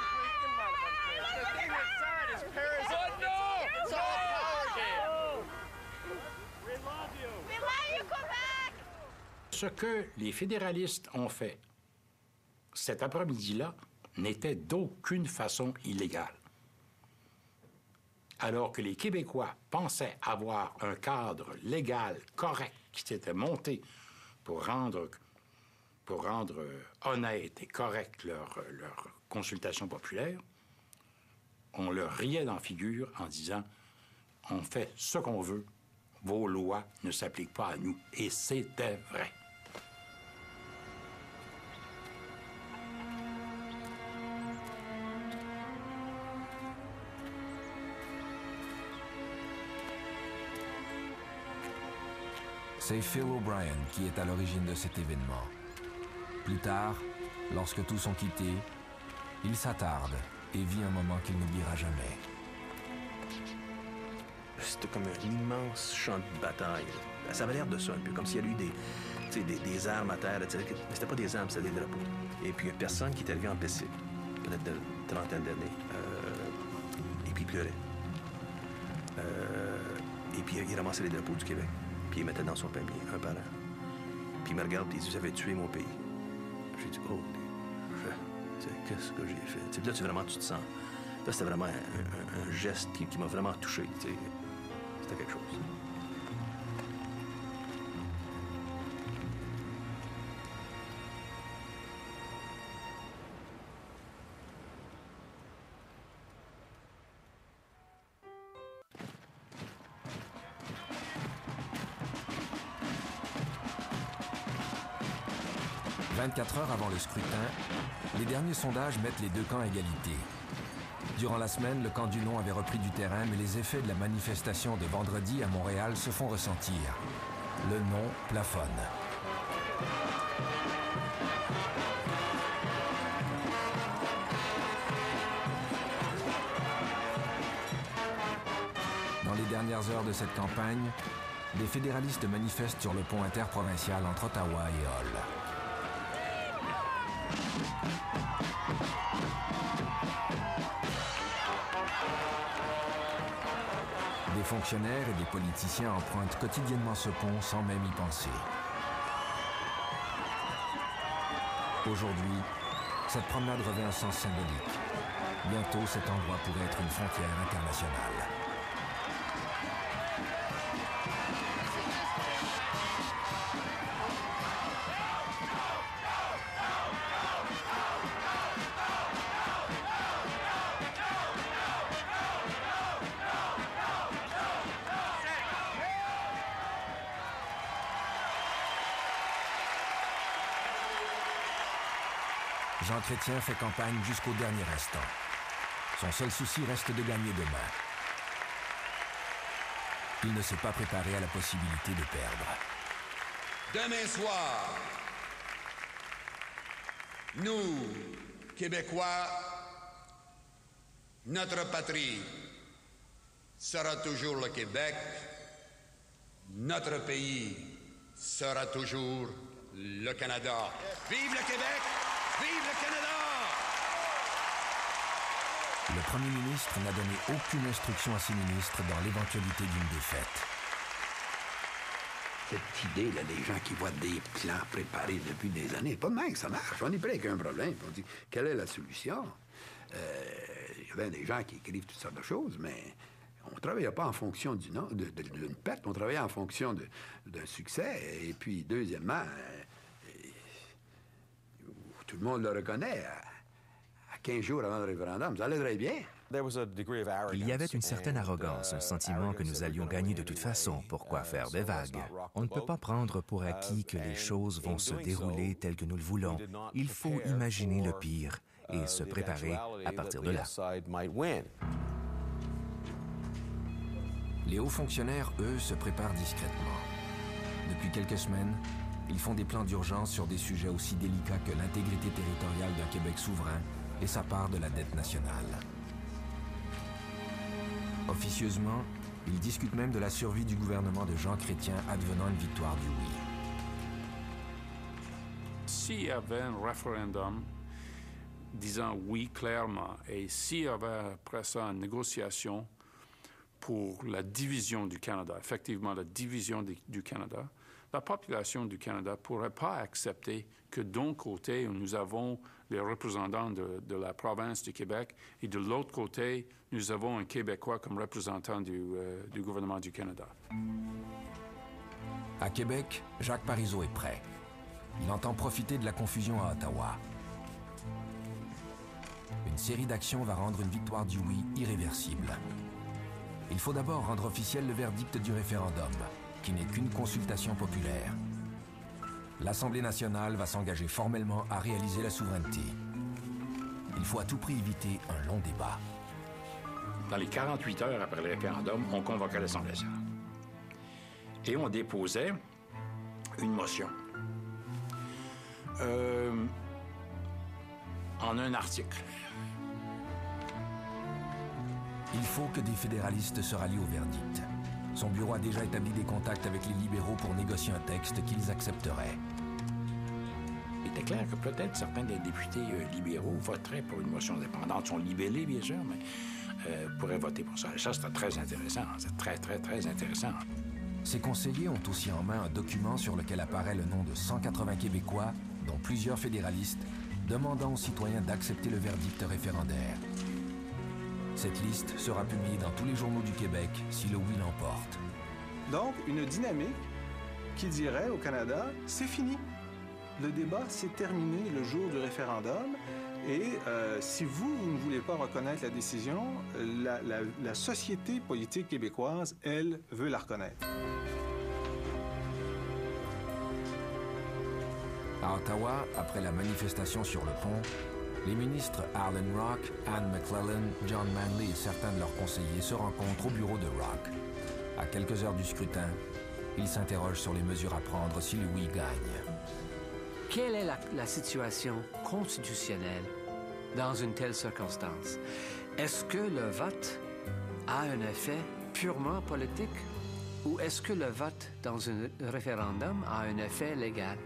Ce que les fédéralistes ont fait cet après-midi-là n'était d'aucune façon illégal. Alors que les Québécois pensaient avoir un cadre légal correct qui s'était monté pour rendre, pour rendre honnête et correct leur, leur consultation populaire, on leur riait dans la figure en disant « On fait ce qu'on veut, vos lois ne s'appliquent pas à nous. » Et c'était vrai. C'est Phil O'Brien qui est à l'origine de cet événement. Plus tard, lorsque tous ont quitté, il s'attarde et vit un moment qu'il n'oubliera jamais. C'était comme un immense champ de bataille. Ça avait l'air de ça un peu, comme s'il y avait eu des, des, des armes à terre, mais c'était pas des armes, c'était des drapeaux. Et puis il y a personne qui est arrivé en P C, peut-être de trentaine d'années, euh, et puis il pleurait. Euh, et puis il ramassait les drapeaux du Québec. Puis il mettait dans son panier, un par un. Puis il me regarde et il dit « Vous avez tué mon pays. » J'ai dit « Oh, qu'est-ce que j'ai fait? » T'sais, là, tu, vraiment, tu te sens... Là, c'était vraiment un, un, un geste qui, qui m'a vraiment touché. T'sais. C'était quelque chose. vingt-quatre heures avant le scrutin, les derniers sondages mettent les deux camps à égalité. Durant la semaine, le camp du non avait repris du terrain, mais les effets de la manifestation de vendredi à Montréal se font ressentir. Le non plafonne. Dans les dernières heures de cette campagne, les fédéralistes manifestent sur le pont interprovincial entre Ottawa et Hull. Des fonctionnaires et des politiciens empruntent quotidiennement ce pont sans même y penser. Aujourd'hui, cette promenade revêt un sens symbolique. Bientôt, cet endroit pourrait être une frontière internationale. Jean Chrétien fait campagne jusqu'au dernier instant. Son seul souci reste de gagner demain. Il ne s'est pas préparé à la possibilité de perdre. Demain soir, nous, Québécois, notre patrie sera toujours le Québec. Notre pays sera toujours le Canada. Vive le Québec! Vive le Canada! Le premier ministre n'a donné aucune instruction à ses ministres dans l'éventualité d'une défaite. Cette idée, là, des gens qui voient des plans préparés depuis des années, pas de même que ça marche. On est prêt avec un problème. On dit, quelle est la solution? Euh, il y avait des gens qui écrivent toutes sortes de choses, mais on ne travaillait pas en fonction d'une de, de, d'une perte, on travaillait en fonction de, d'un succès. Et puis, deuxièmement, tout le monde le reconnaît, à quinze jours avant le référendum, ça allait très bien. Il y avait une certaine arrogance, un sentiment que nous allions gagner de toute façon. Pourquoi faire des vagues? On ne peut pas prendre pour acquis que les choses vont se dérouler telles que nous le voulons. Il faut imaginer le pire et se préparer à partir de là. Les hauts fonctionnaires, eux, se préparent discrètement. Depuis quelques semaines, ils font des plans d'urgence sur des sujets aussi délicats que l'intégrité territoriale d'un Québec souverain et sa part de la dette nationale. Officieusement, ils discutent même de la survie du gouvernement de Jean Chrétien advenant une victoire du oui. S'il y avait un référendum disant oui clairement. Et s'il y avait après ça une négociation pour la division du Canada, effectivement la division du, du Canada, la population du Canada ne pourrait pas accepter que d'un côté, nous avons les représentants de, de la province du Québec et de l'autre côté, nous avons un Québécois comme représentant du, euh, du gouvernement du Canada. À Québec, Jacques Parizeau est prêt. Il entend profiter de la confusion à Ottawa. Une série d'actions va rendre une victoire du oui irréversible. Il faut d'abord rendre officiel le verdict du référendum, qui n'est qu'une consultation populaire. L'Assemblée nationale va s'engager formellement à réaliser la souveraineté. Il faut à tout prix éviter un long débat. Dans les quarante-huit heures après le référendum, on convoquait l'Assemblée nationale. Et on déposait une motion euh, en un article. Il faut que des fédéralistes se rallient au verdict. Son bureau a déjà établi des contacts avec les libéraux pour négocier un texte qu'ils accepteraient. Il était clair que peut-être certains des députés euh, libéraux voteraient pour une motion indépendante. Ils sont libellés, bien sûr, mais euh, pourraient voter pour ça. Et ça, c'était très intéressant. C'est très, très, très intéressant. Ses conseillers ont aussi en main un document sur lequel apparaît le nom de cent quatre-vingts Québécois, dont plusieurs fédéralistes, demandant aux citoyens d'accepter le verdict référendaire. Cette liste sera publiée dans tous les journaux du Québec si le oui l'emporte. Donc, une dynamique qui dirait au Canada, c'est fini. Le débat s'est terminé le jour du référendum et euh, si vous, vous ne voulez pas reconnaître la décision, la, la, la société politique québécoise, elle, veut la reconnaître. À Ottawa, après la manifestation sur le pont, les ministres Arlen Rock, Anne McClellan, John Manley et certains de leurs conseillers se rencontrent au bureau de Rock. À quelques heures du scrutin, ils s'interrogent sur les mesures à prendre si le oui gagne. Quelle est la, la situation constitutionnelle dans une telle circonstance? Est-ce que le vote a un effet purement politique ou est-ce que le vote dans un référendum a un effet légal?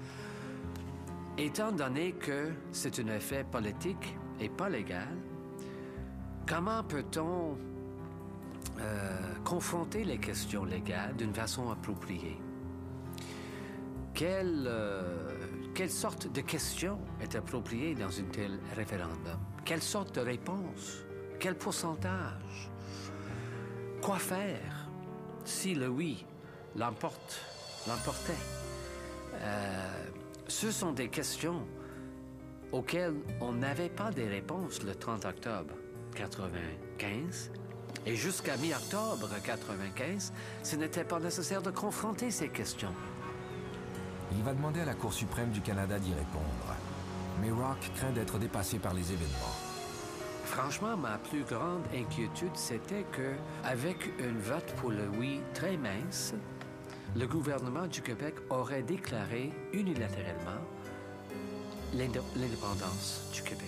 Étant donné que c'est un effet politique et pas légal, comment peut-on euh, confronter les questions légales d'une façon appropriée? Quelle, euh, quelle sorte de question est appropriée dans un tel référendum? Quelle sorte de réponse? Quel pourcentage? Quoi faire si le oui l'emporte, l'emportait? Euh, Ce sont des questions auxquelles on n'avait pas de réponses le trente octobre quatre-vingt-quinze. Et jusqu'à mi-octobre quatre-vingt-quinze, ce n'était pas nécessaire de confronter ces questions. Il va demander à la Cour suprême du Canada d'y répondre. Mais Rock craint d'être dépassé par les événements. Franchement, ma plus grande inquiétude, c'était que, avec un vote pour le oui très mince, le gouvernement du Québec aurait déclaré unilatéralement l'indépendance du Québec.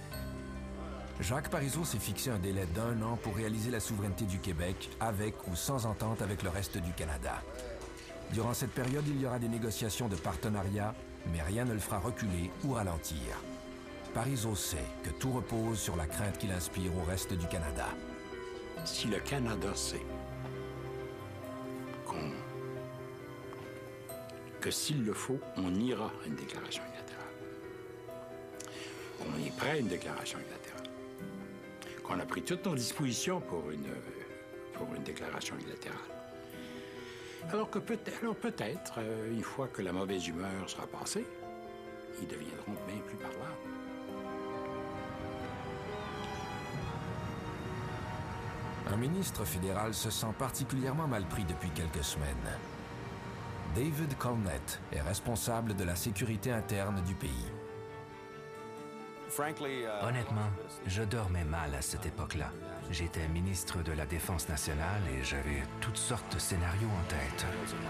Jacques Parizeau s'est fixé un délai d'un an pour réaliser la souveraineté du Québec, avec ou sans entente avec le reste du Canada. Durant cette période, il y aura des négociations de partenariat, mais rien ne le fera reculer ou ralentir. Parizeau sait que tout repose sur la crainte qu'il inspire au reste du Canada. Si le Canada sait qu'on que s'il le faut, on ira à une déclaration unilatérale. On est prêt à une déclaration unilatérale. Qu'on a pris toutes nos dispositions pour une, pour une déclaration unilatérale. Alors que peut-être, alors peut-être, euh, une fois que la mauvaise humeur sera passée, ils deviendront bien plus parlables. Un ministre fédéral se sent particulièrement mal pris depuis quelques semaines. David Colnett est responsable de la sécurité interne du pays. Honnêtement, je dormais mal à cette époque-là. J'étais ministre de la Défense nationale et j'avais toutes sortes de scénarios en tête.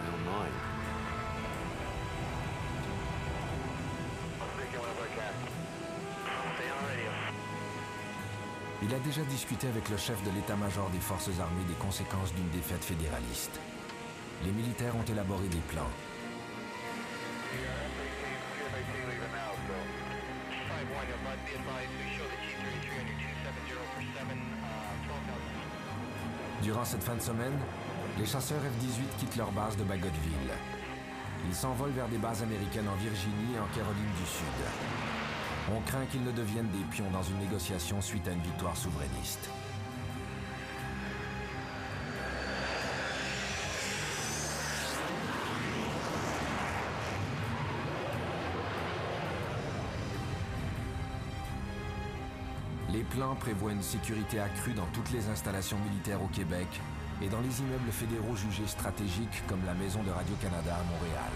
Il a déjà discuté avec le chef de l'état-major des forces armées des conséquences d'une défaite fédéraliste. Les militaires ont élaboré des plans. Durant cette fin de semaine, les chasseurs F dix-huit quittent leur base de Bagotville. Ils s'envolent vers des bases américaines en Virginie et en Caroline du Sud. On craint qu'ils ne deviennent des pions dans une négociation suite à une victoire souverainiste. Les plans prévoient une sécurité accrue dans toutes les installations militaires au Québec et dans les immeubles fédéraux jugés stratégiques comme la Maison de Radio-Canada à Montréal.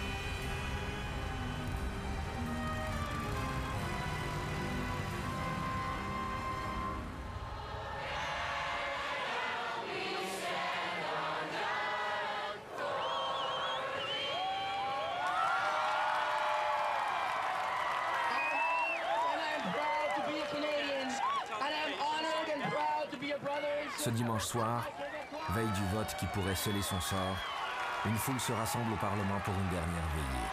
Ce dimanche soir, veille du vote qui pourrait sceller son sort, une foule se rassemble au Parlement pour une dernière veillée.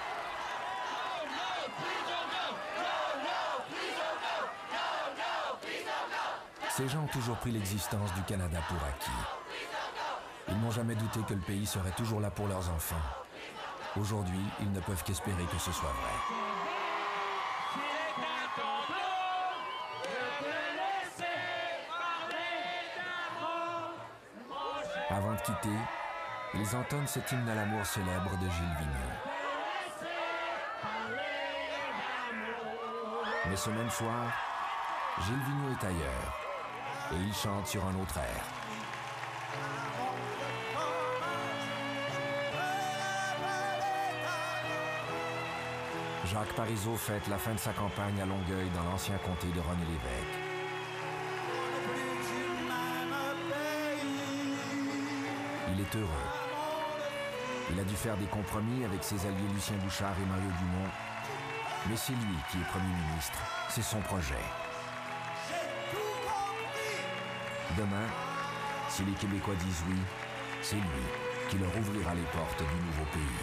Ces gens ont toujours pris l'existence du Canada pour acquis. Ils n'ont jamais douté que le pays serait toujours là pour leurs enfants. Aujourd'hui, ils ne peuvent qu'espérer que ce soit vrai. Avant de quitter, ils entonnent cet hymne à l'amour célèbre de Gilles Vigneault. Mais ce même soir, Gilles Vigneault est ailleurs et il chante sur un autre air. Jacques Parizeau fête la fin de sa campagne à Longueuil dans l'ancien comté de René-Lévesque. Il est heureux. Il a dû faire des compromis avec ses alliés Lucien Bouchard et Mario Dumont, mais c'est lui qui est Premier ministre, c'est son projet. Demain, si les Québécois disent oui, c'est lui qui leur ouvrira les portes du nouveau pays.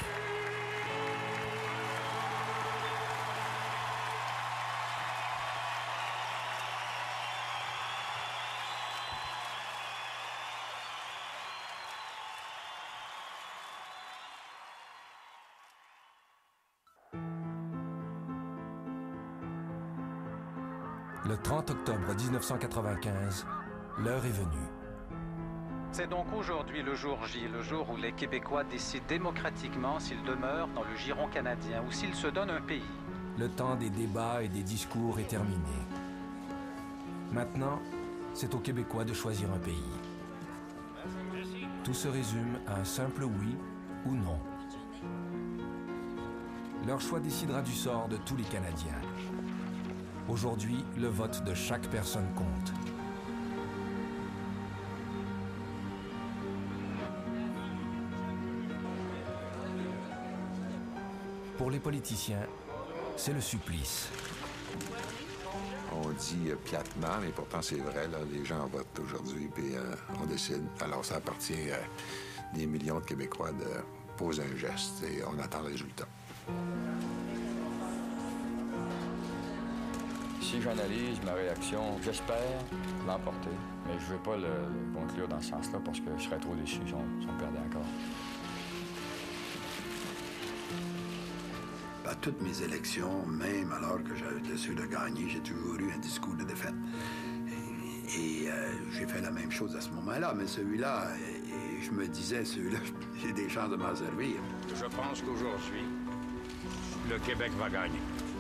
Le trente octobre mille neuf cent quatre-vingt-quinze, l'heure est venue. C'est donc aujourd'hui le jour J, le jour où les Québécois décident démocratiquement s'ils demeurent dans le giron canadien ou s'ils se donnent un pays. Le temps des débats et des discours est terminé. Maintenant, c'est aux Québécois de choisir un pays. Tout se résume à un simple oui ou non. Leur choix décidera du sort de tous les Canadiens. Aujourd'hui, le vote de chaque personne compte. Pour les politiciens, c'est le supplice. On dit euh, platement, mais pourtant c'est vrai, là, les gens votent aujourd'hui, puis euh, on décide. Alors ça appartient à des millions de Québécois de poser un geste et on attend le résultat. Si j'analyse ma réaction, j'espère l'emporter, mais je ne veux pas le, le conclure dans ce sens-là parce que je serais trop déçu si on, si on perdait encore. À toutes mes élections, même alors que j'avais été sûr de gagner, j'ai toujours eu un discours de défaite. Et, et euh, j'ai fait la même chose à ce moment-là, mais celui-là, et, et je me disais, celui-là, j'ai des chances de m'en servir. Je pense qu'aujourd'hui, le Québec va gagner.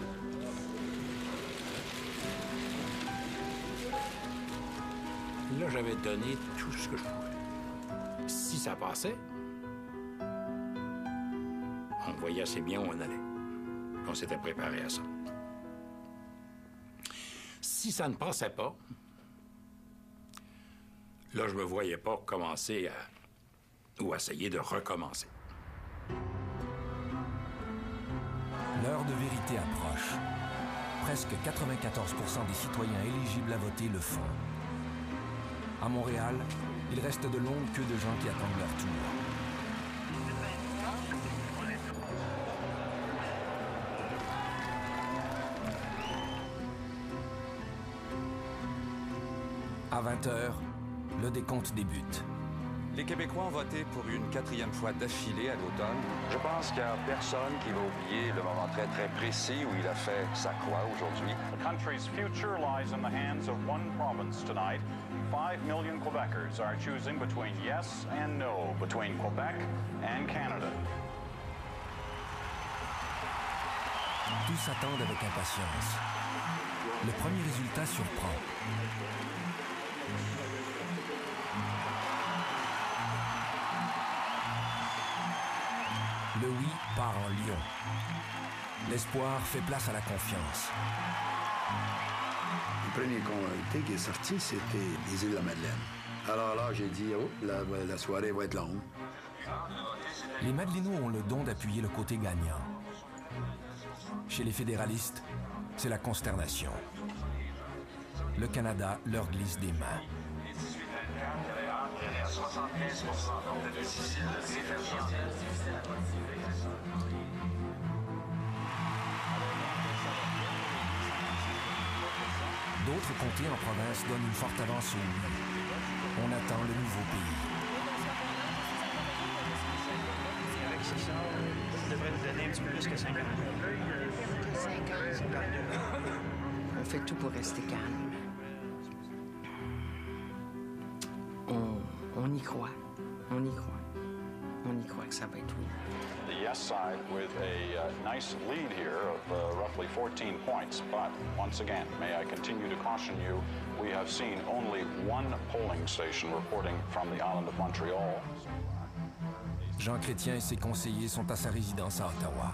Là, j'avais donné tout ce que je pouvais. Si ça passait, on voyait assez bien où on allait. On s'était préparé à ça. Si ça ne passait pas, là, je me voyais pas commencer à... ou essayer de recommencer. L'heure de vérité approche. Presque quatre-vingt-quatorze pour cent des citoyens éligibles à voter le font. À Montréal, il reste de longues queues de gens qui attendent leur tour. À vingt heures, le décompte débute. Les Québécois ont voté pour une quatrième fois d'affilée à l'automne. Je pense qu'il n'y a personne qui va oublier le moment très, très précis où il a fait sa croix aujourd'hui. The country's future lies in the hands of one province tonight. Five million Quebecers are choosing between yes and no, between Quebec and Canada. Tous s'attendent avec impatience. Le premier résultat surprend. Le oui part en lion. L'espoir fait place à la confiance. Le premier comté qui est sorti, c'était les îles de la Madeleine. Alors là, j'ai dit, oh, la, la soirée va être longue. Les Madelinots ont le don d'appuyer le côté gagnant. Chez les fédéralistes, c'est la consternation. Le Canada leur glisse des mains. D'autres comtés en province donnent une forte avance au oui. On attend le nouveau pays. Avec ça, ça devrait nous donner un petit peu plus que cinquante. cinquante. On fait tout pour rester calme. On, on y croit. On y croit. On y croit que ça va être oui. The yes side with a uh, nice lead here of uh, roughly fourteen points. But once again, may I continue to caution you, we have seen only one polling station reporting from the island of Montreal. Jean Chrétien et ses conseillers sont à sa résidence à Ottawa.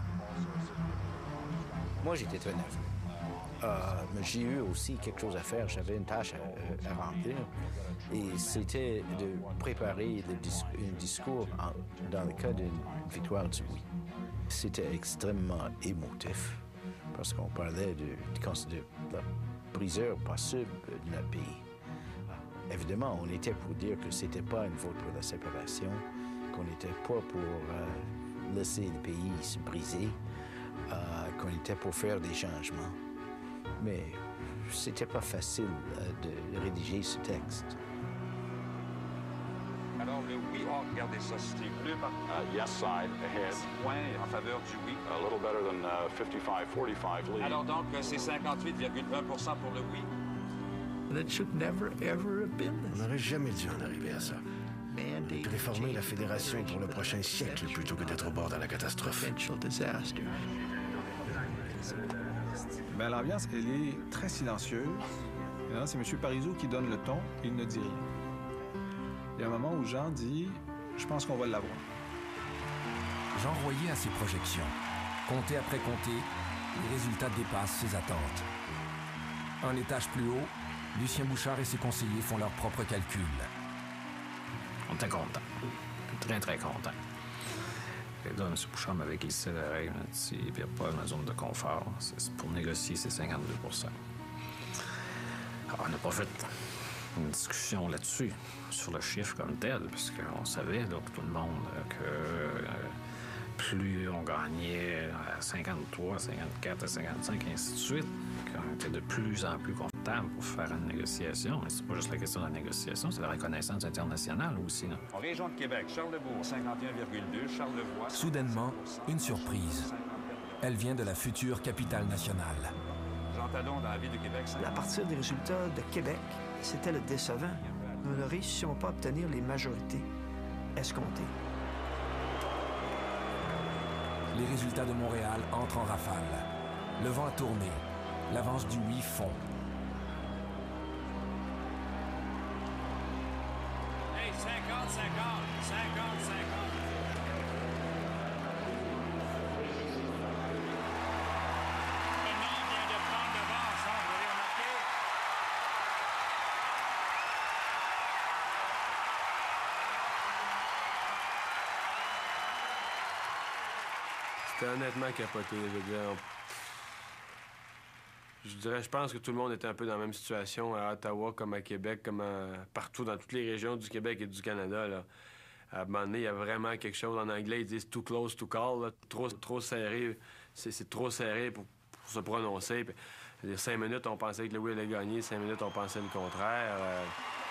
Moi, j'étais très nerveux. Euh, mais j'ai eu aussi quelque chose à faire. J'avais une tâche à, à remplir. Et c'était de préparer le dis un discours en, dans le cas d'une victoire du oui. C'était extrêmement émotif parce qu'on parlait de, de, de la brisure possible de notre pays. Évidemment, on était pour dire que c'était pas une vote pour la séparation, qu'on n'était pas pour euh, laisser le pays se briser, euh, qu'on était pour faire des changements. Mais c'était pas facile euh, de rédiger ce texte. Alors, le oui, oh, regardez ça, c'était bleu par... Uh, yes side ahead. Point en faveur du oui. A little better than uh, fifty-five forty-five lead. Alors donc, c'est cinquante-huit virgule un pour cent pour le oui. That should never, ever have been. On n'aurait jamais dû en arriver à ça. Réformer la Fédération pour le prochain siècle plutôt que d'être au bord de la catastrophe. Ben, l'ambiance, elle est très silencieuse. C'est M. Parizeau qui donne le ton, il ne dit rien. Il y a un moment où Jean dit « Je pense qu'on va l'avoir ». Jean Royer a ses projections. Comté après comté, les résultats dépassent ses attentes. Un étage plus haut, Lucien Bouchard et ses conseillers font leurs propres calculs. On était contents. Très, très contents. Et là, M. Bouchard m'avait glissé la règle. Il n'y a pas une zone de confort. Pour négocier, c'est cinquante-deux pour cent. Alors, on n'a pas fait une discussion là-dessus, sur le chiffre comme tel, parce qu'on savait, là, tout le monde, que euh, plus on gagnait à cinquante-trois, à cinquante-quatre, à cinquante-cinq, et ainsi de suite, qu'on était de plus en plus confortable pour faire une négociation. Mais c'est pas juste la question de la négociation, c'est la reconnaissance internationale aussi. Là. En région de Québec, Charlebourg, cinquante et un virgule deux, Charlevoix... Soudainement, une surprise. Elle vient de la future capitale nationale. Jean Talon, dans la ville de Québec... À partir des résultats de Québec, c'était le décevant. Nous ne réussissions pas à obtenir les majorités escomptées. Les résultats de Montréal entrent en rafale. Le vent a tourné. L'avance du oui fond. Hey, cinquante cinquante, cinquante cinquante. Le nom vient de prendre l'avance, hein, vous l'avez remarqué? C'était honnêtement capoté, je veux dire. Je dirais, je pense que tout le monde était un peu dans la même situation à Ottawa, comme à Québec, comme à... partout dans toutes les régions du Québec et du Canada, là. À un moment donné, il y a vraiment quelque chose en anglais, ils disent « too close to call », là. Trop, trop serré, c'est trop serré pour, pour se prononcer. Puis, C'est-à-dire, cinq minutes, on pensait que le oui allait gagner, cinq minutes, on pensait le contraire. Euh...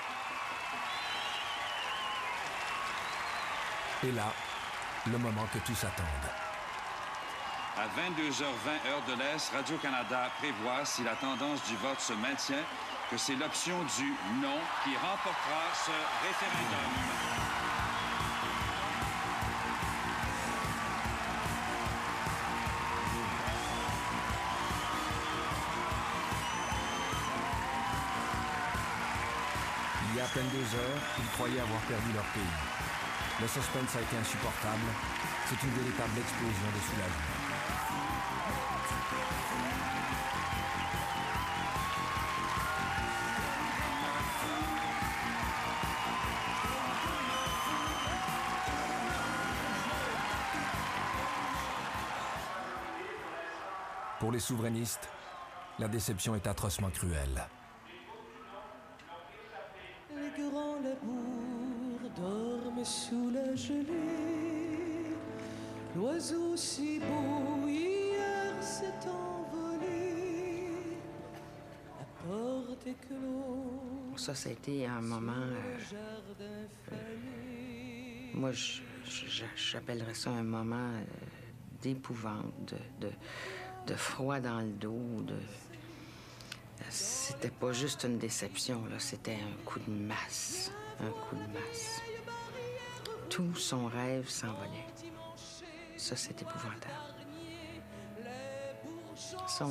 Et là, le moment que tous attendent. À vingt-deux heures vingt, heure de l'Est, Radio-Canada prévoit, si la tendance du vote se maintient, que c'est l'option du non qui remportera ce référendum. Il y a à peine deux heures, ils croyaient avoir perdu leur pays. Le suspense a été insupportable. C'est une véritable explosion de soulagement. Pour les souverainistes, la déception est atrocement cruelle. Les grands labours dorment sous la gelée. L'oiseau si beau hier s'est envolé. La porte est close. Ça, ça a été un moment... Euh, euh, moi, j'appellerais ça un moment euh, d'épouvante, de, de, de froid dans le dos, de... C'était pas juste une déception, là, c'était un coup de masse, un coup de masse. Tout son rêve s'envolait. Ça, c'est épouvantable. Ça,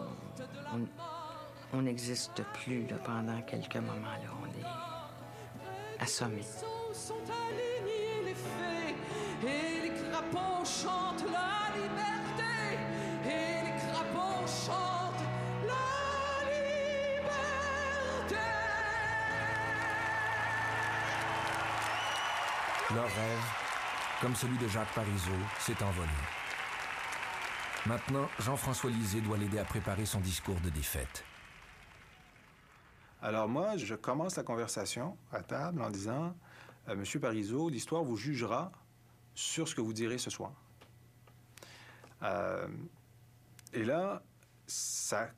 on n'existe plus là, pendant quelques moments. Là, on est assommés. Sont alignés les fées et les crapauds chantent la liberté et les crapauds chantent la liberté. Leur rêve, comme celui de Jacques Parizeau, s'est envolé. Maintenant, Jean-François Lisée doit l'aider à préparer son discours de défaite. Alors moi, je commence la conversation à table en disant euh, « Monsieur Parizeau, l'histoire vous jugera sur ce que vous direz ce soir. Euh, » Et là, ça...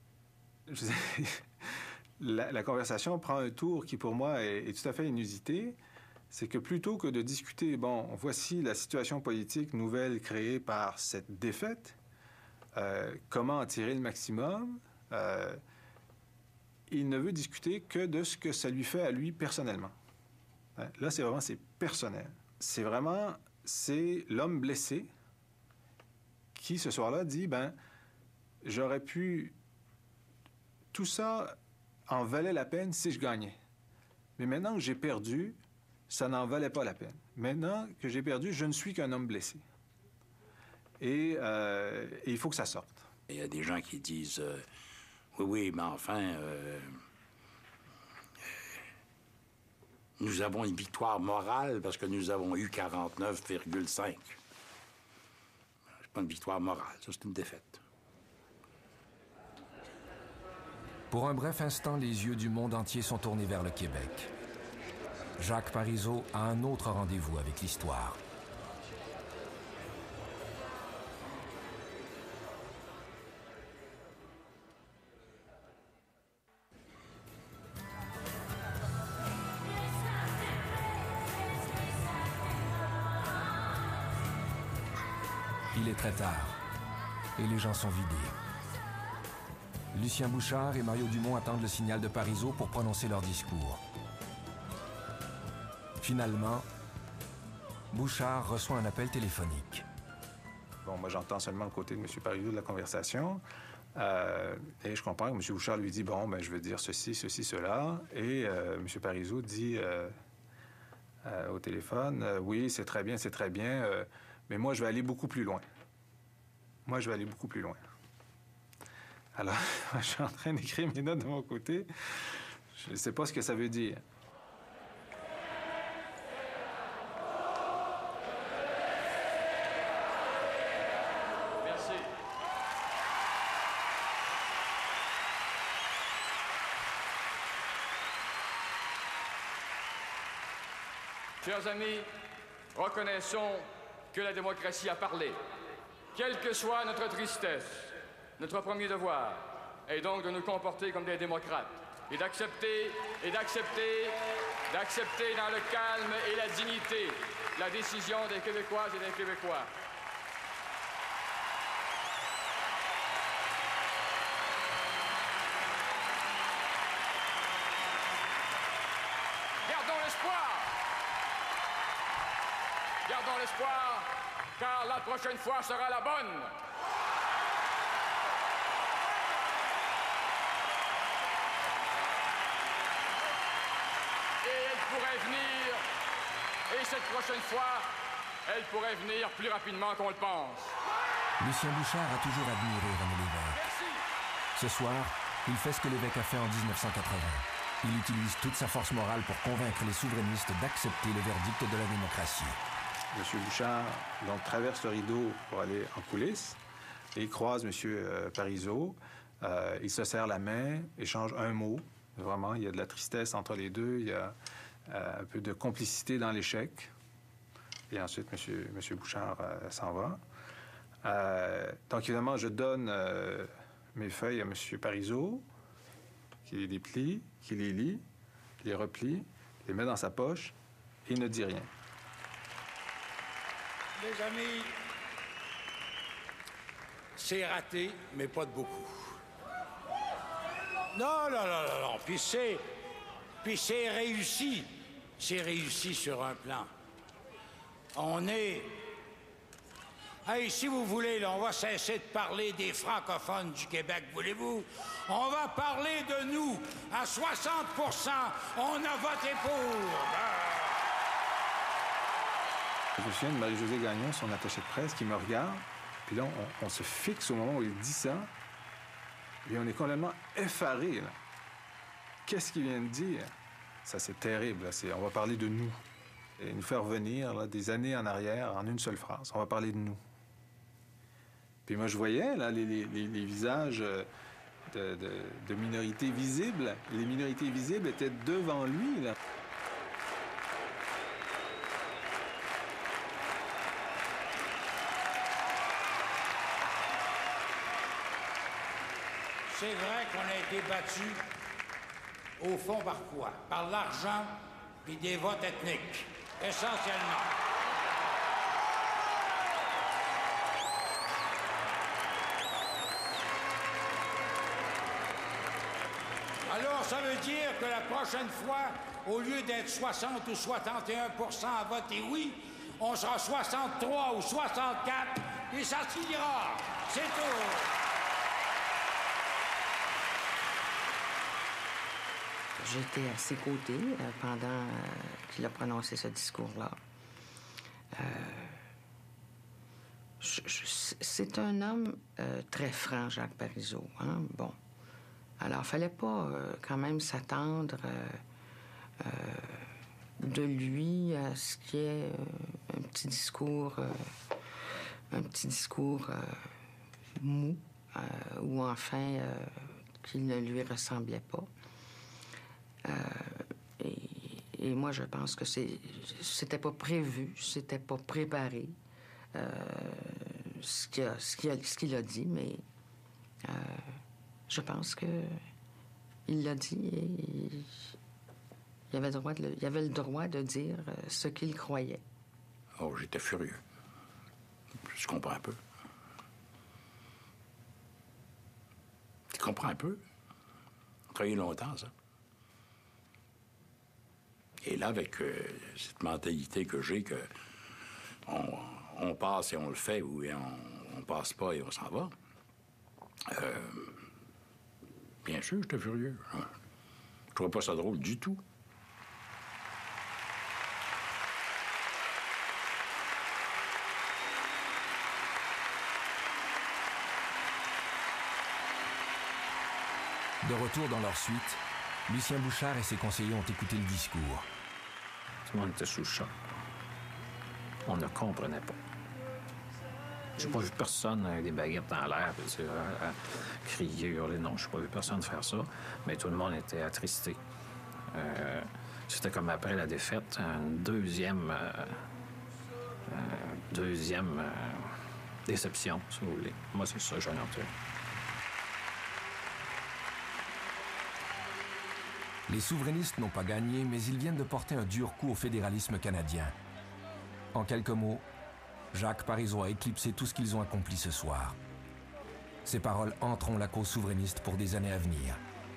la, la conversation prend un tour qui, pour moi, est, est tout à fait inusité. C'est que plutôt que de discuter, bon, voici la situation politique nouvelle créée par cette défaite, euh, comment en tirer le maximum, euh, il ne veut discuter que de ce que ça lui fait à lui personnellement. Là, c'est vraiment, c'est personnel. C'est vraiment, c'est l'homme blessé qui, ce soir-là, dit, ben, j'aurais pu... Tout ça en valait la peine si je gagnais. Mais maintenant que j'ai perdu, ça n'en valait pas la peine. Maintenant que j'ai perdu, je ne suis qu'un homme blessé. Et, euh, et il faut que ça sorte. Il y a des gens qui disent... Euh... Oui, oui, mais enfin, euh, euh, nous avons une victoire morale parce que nous avons eu quarante-neuf virgule cinq. C'est pas une victoire morale, ça, c'est une défaite. Pour un bref instant, les yeux du monde entier sont tournés vers le Québec. Jacques Parizeau a un autre rendez-vous avec l'histoire. Il est très tard et les gens sont vidés. Lucien Bouchard et Mario Dumont attendent le signal de Parizeau pour prononcer leur discours. Finalement, Bouchard reçoit un appel téléphonique. Bon, moi, j'entends seulement le côté de M. Parizeau de la conversation. Euh, et je comprends que M. Bouchard lui dit, bon, ben, je veux dire ceci, ceci, cela. Et euh, M. Parizeau dit euh, euh, au téléphone, euh, oui, c'est très bien, c'est très bien, euh, mais moi, je vais aller beaucoup plus loin. Moi, je vais aller beaucoup plus loin. Alors, je suis en train d'écrire mes notes de mon côté. Je ne sais pas ce que ça veut dire. Merci. Chers amis, reconnaissons que la démocratie a parlé. Quelle que soit notre tristesse, notre premier devoir est donc de nous comporter comme des démocrates et d'accepter, et d'accepter, d'accepter dans le calme et la dignité la décision des Québécoises et des Québécois. Gardons l'espoir. Gardons l'espoir, car la prochaine fois sera la bonne. Pourrait venir, et cette prochaine fois, elle pourrait venir plus rapidement qu'on le pense. Lucien Bouchard a toujours admiré René Lévesque. Ce soir, il fait ce que Lévesque a fait en dix-neuf cent quatre-vingts. Il utilise toute sa force morale pour convaincre les souverainistes d'accepter le verdict de la démocratie. M. Bouchard donc, traverse le rideau pour aller en coulisses et il croise M. Euh, Parizeau. Euh, il se serre la main, échange un mot. Vraiment, il y a de la tristesse entre les deux. Il y a euh, un peu de complicité dans l'échec. Et ensuite, M. Monsieur Bouchard euh, s'en va. Euh, donc, évidemment, je donne euh, mes feuilles à M. Parizeau, qui les déplie, qui les lit, qui les replie, les met dans sa poche et il ne dit rien. Mes amis, c'est raté, mais pas de beaucoup. Non, non, non, non, non. Puis c'est... Puis c'est réussi. C'est réussi sur un plan. On est... Hey, si vous voulez, là, on va cesser de parler des francophones du Québec, voulez-vous? On va parler de nous. À soixante pour cent, on a voté pour. Je me souviens de Marie-Josée Gagnon, son attachée de presse, qui me regarde. Puis là, on, on se fixe au moment où il dit ça. Et on est complètement effaré, là. Qu'est-ce qu'il vient de dire? Ça, c'est terrible. Là. C'est, on va parler de nous. Et nous faire revenir là, des années en arrière en une seule phrase. On va parler de nous. Puis moi, je voyais là, les, les, les visages de, de, de minorités visibles. Les minorités visibles étaient devant lui, là. C'est vrai qu'on a été battu, au fond, par quoi? Par l'argent puis des votes ethniques, essentiellement. Alors, ça veut dire que la prochaine fois, au lieu d'être soixante ou soixante et un pour cent à voter oui, on sera soixante-trois ou soixante-quatre et ça finira. C'est tout. J'étais à ses côtés euh, pendant euh, qu'il a prononcé ce discours-là. Euh, je, je, c'est un homme euh, très franc, Jacques Parizeau. Hein? Bon. Alors, il fallait pas euh, quand même s'attendre euh, euh, de lui à ce qu'il y ait euh, un petit discours, euh, un petit discours euh, mou, euh, ou enfin euh, qu'il ne lui ressemblait pas. Euh, et, et moi, je pense que c'est, c'était pas prévu, c'était pas préparé, euh, ce, qu'il a, ce, qu'il a, ce qu'il a dit, mais euh, je pense que il l'a dit et il, il, avait le droit de, il avait le droit de dire ce qu'il croyait. Oh, j'étais furieux. Je comprends un peu. Tu comprends un peu? Travaillé longtemps, ça. Et là, avec euh, cette mentalité que j'ai, que on, on passe et on le fait, ou on, on passe pas et on s'en va, euh, bien sûr, j'étais furieux. Hein. Je trouvais pas ça drôle du tout. De retour dans leur suite, Lucien Bouchard et ses conseillers ont écouté le discours. Tout le monde était sous le choc. On ne comprenait pas. J'ai pas vu personne avec des baguettes dans l'air, puis, à, à crier, hurler. Non, j'ai pas vu personne faire ça. Mais tout le monde était attristé. Euh, c'était comme après la défaite, une deuxième, euh, euh, deuxième euh, déception, si vous voulez. Moi, c'est ça, j'en ai entendu. Les souverainistes n'ont pas gagné, mais ils viennent de porter un dur coup au fédéralisme canadien. En quelques mots, Jacques Parizeau a éclipsé tout ce qu'ils ont accompli ce soir. Ces paroles hanteront la cause souverainiste pour des années à venir.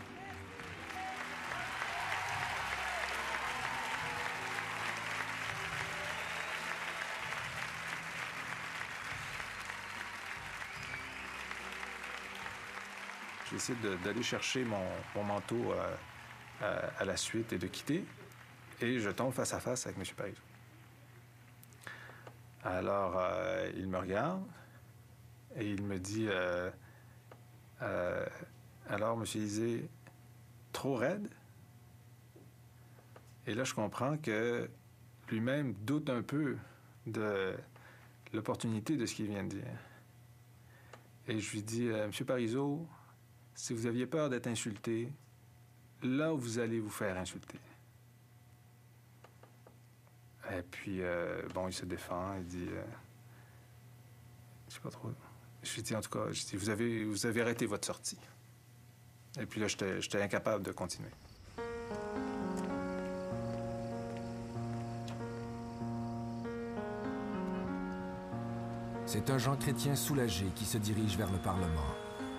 J'essaie d'aller chercher mon, mon manteau euh, à, à la suite et de quitter. Et je tombe face à face avec M. Parizeau. Alors, euh, il me regarde et il me dit euh, euh, alors, M. Lisée, trop raide? Et là, je comprends que lui-même doute un peu de l'opportunité de ce qu'il vient de dire. Et je lui dis euh, M. Parizeau, si vous aviez peur d'être insulté, là où vous allez vous faire insulter. Et puis, euh, bon, il se défend, il dit... Euh, je sais pas trop... Je lui dis, en tout cas, je dis, vous avez, vous avez arrêté votre sortie. Et puis là, j'étais, j'étais incapable de continuer. C'est un Jean Chrétien soulagé qui se dirige vers le Parlement.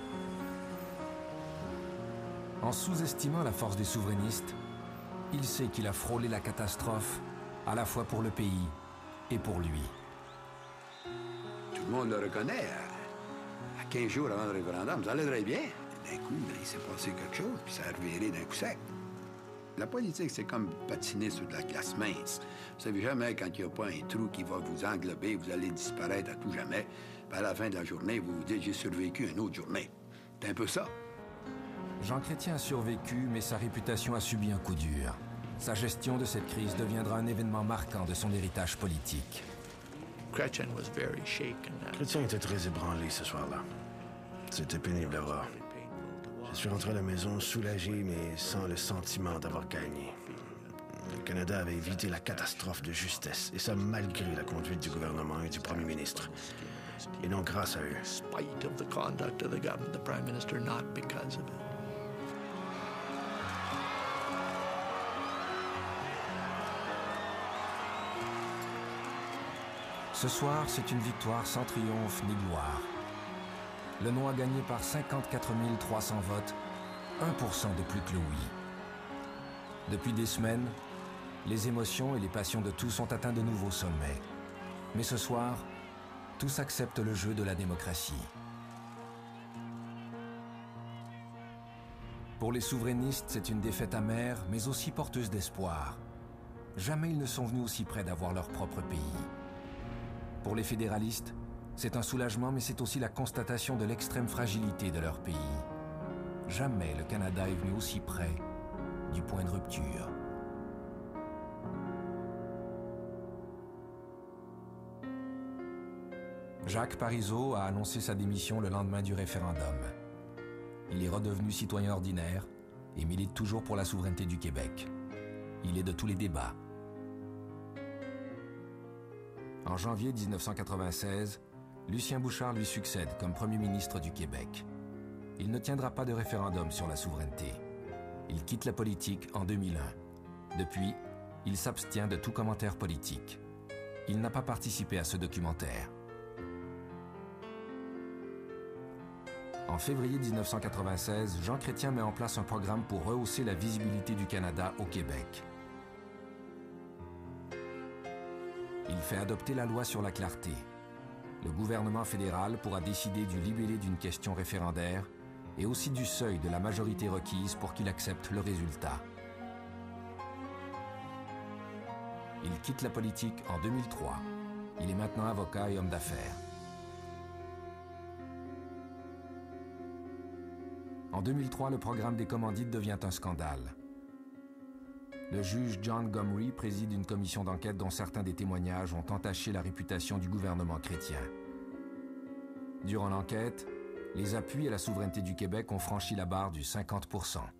En sous-estimant la force des souverainistes, il sait qu'il a frôlé la catastrophe à la fois pour le pays et pour lui. Tout le monde le reconnaît. À quinze jours avant le référendum, ça allait très bien. D'un coup, il s'est passé quelque chose, puis ça a reviré d'un coup sec. La politique, c'est comme patiner sur de la glace mince. Vous savez jamais quand il n'y a pas un trou qui va vous englober, vous allez disparaître à tout jamais. Puis à la fin de la journée, vous vous dites, j'ai survécu une autre journée. C'est un peu ça. Jean Chrétien a survécu, mais sa réputation a subi un coup dur. Sa gestion de cette crise deviendra un événement marquant de son héritage politique. Chrétien était très ébranlé ce soir-là. C'était pénible à voir. Je suis rentré à la maison soulagé, mais sans le sentiment d'avoir gagné. Le Canada avait évité la catastrophe de justesse, et ça malgré la conduite du gouvernement et du premier ministre. Et non grâce à eux. Ce soir, c'est une victoire sans triomphe ni gloire. Le non a gagné par cinquante-quatre mille trois cents votes, un pour cent de plus que le oui. Depuis des semaines, les émotions et les passions de tous ont atteint de nouveaux sommets. Mais ce soir, tous acceptent le jeu de la démocratie. Pour les souverainistes, c'est une défaite amère, mais aussi porteuse d'espoir. Jamais ils ne sont venus aussi près d'avoir leur propre pays. Pour les fédéralistes, c'est un soulagement, mais c'est aussi la constatation de l'extrême fragilité de leur pays. Jamais le Canada est venu aussi près du point de rupture. Jacques Parizeau a annoncé sa démission le lendemain du référendum. Il est redevenu citoyen ordinaire et milite toujours pour la souveraineté du Québec. Il est de tous les débats. En janvier mille neuf cent quatre-vingt-seize, Lucien Bouchard lui succède comme premier ministre du Québec. Il ne tiendra pas de référendum sur la souveraineté. Il quitte la politique en deux mille un. Depuis, il s'abstient de tout commentaire politique. Il n'a pas participé à ce documentaire. En février mille neuf cent quatre-vingt-seize, Jean Chrétien met en place un programme pour rehausser la visibilité du Canada au Québec. Il fait adopter la loi sur la clarté. Le gouvernement fédéral pourra décider du libellé d'une question référendaire et aussi du seuil de la majorité requise pour qu'il accepte le résultat. Il quitte la politique en deux mille trois. Il est maintenant avocat et homme d'affaires. En deux mille trois, le programme des commandites devient un scandale. Le juge John Gomery préside une commission d'enquête dont certains des témoignages ont entaché la réputation du gouvernement chrétien. Durant l'enquête, les appuis à la souveraineté du Québec ont franchi la barre du cinquante pour cent.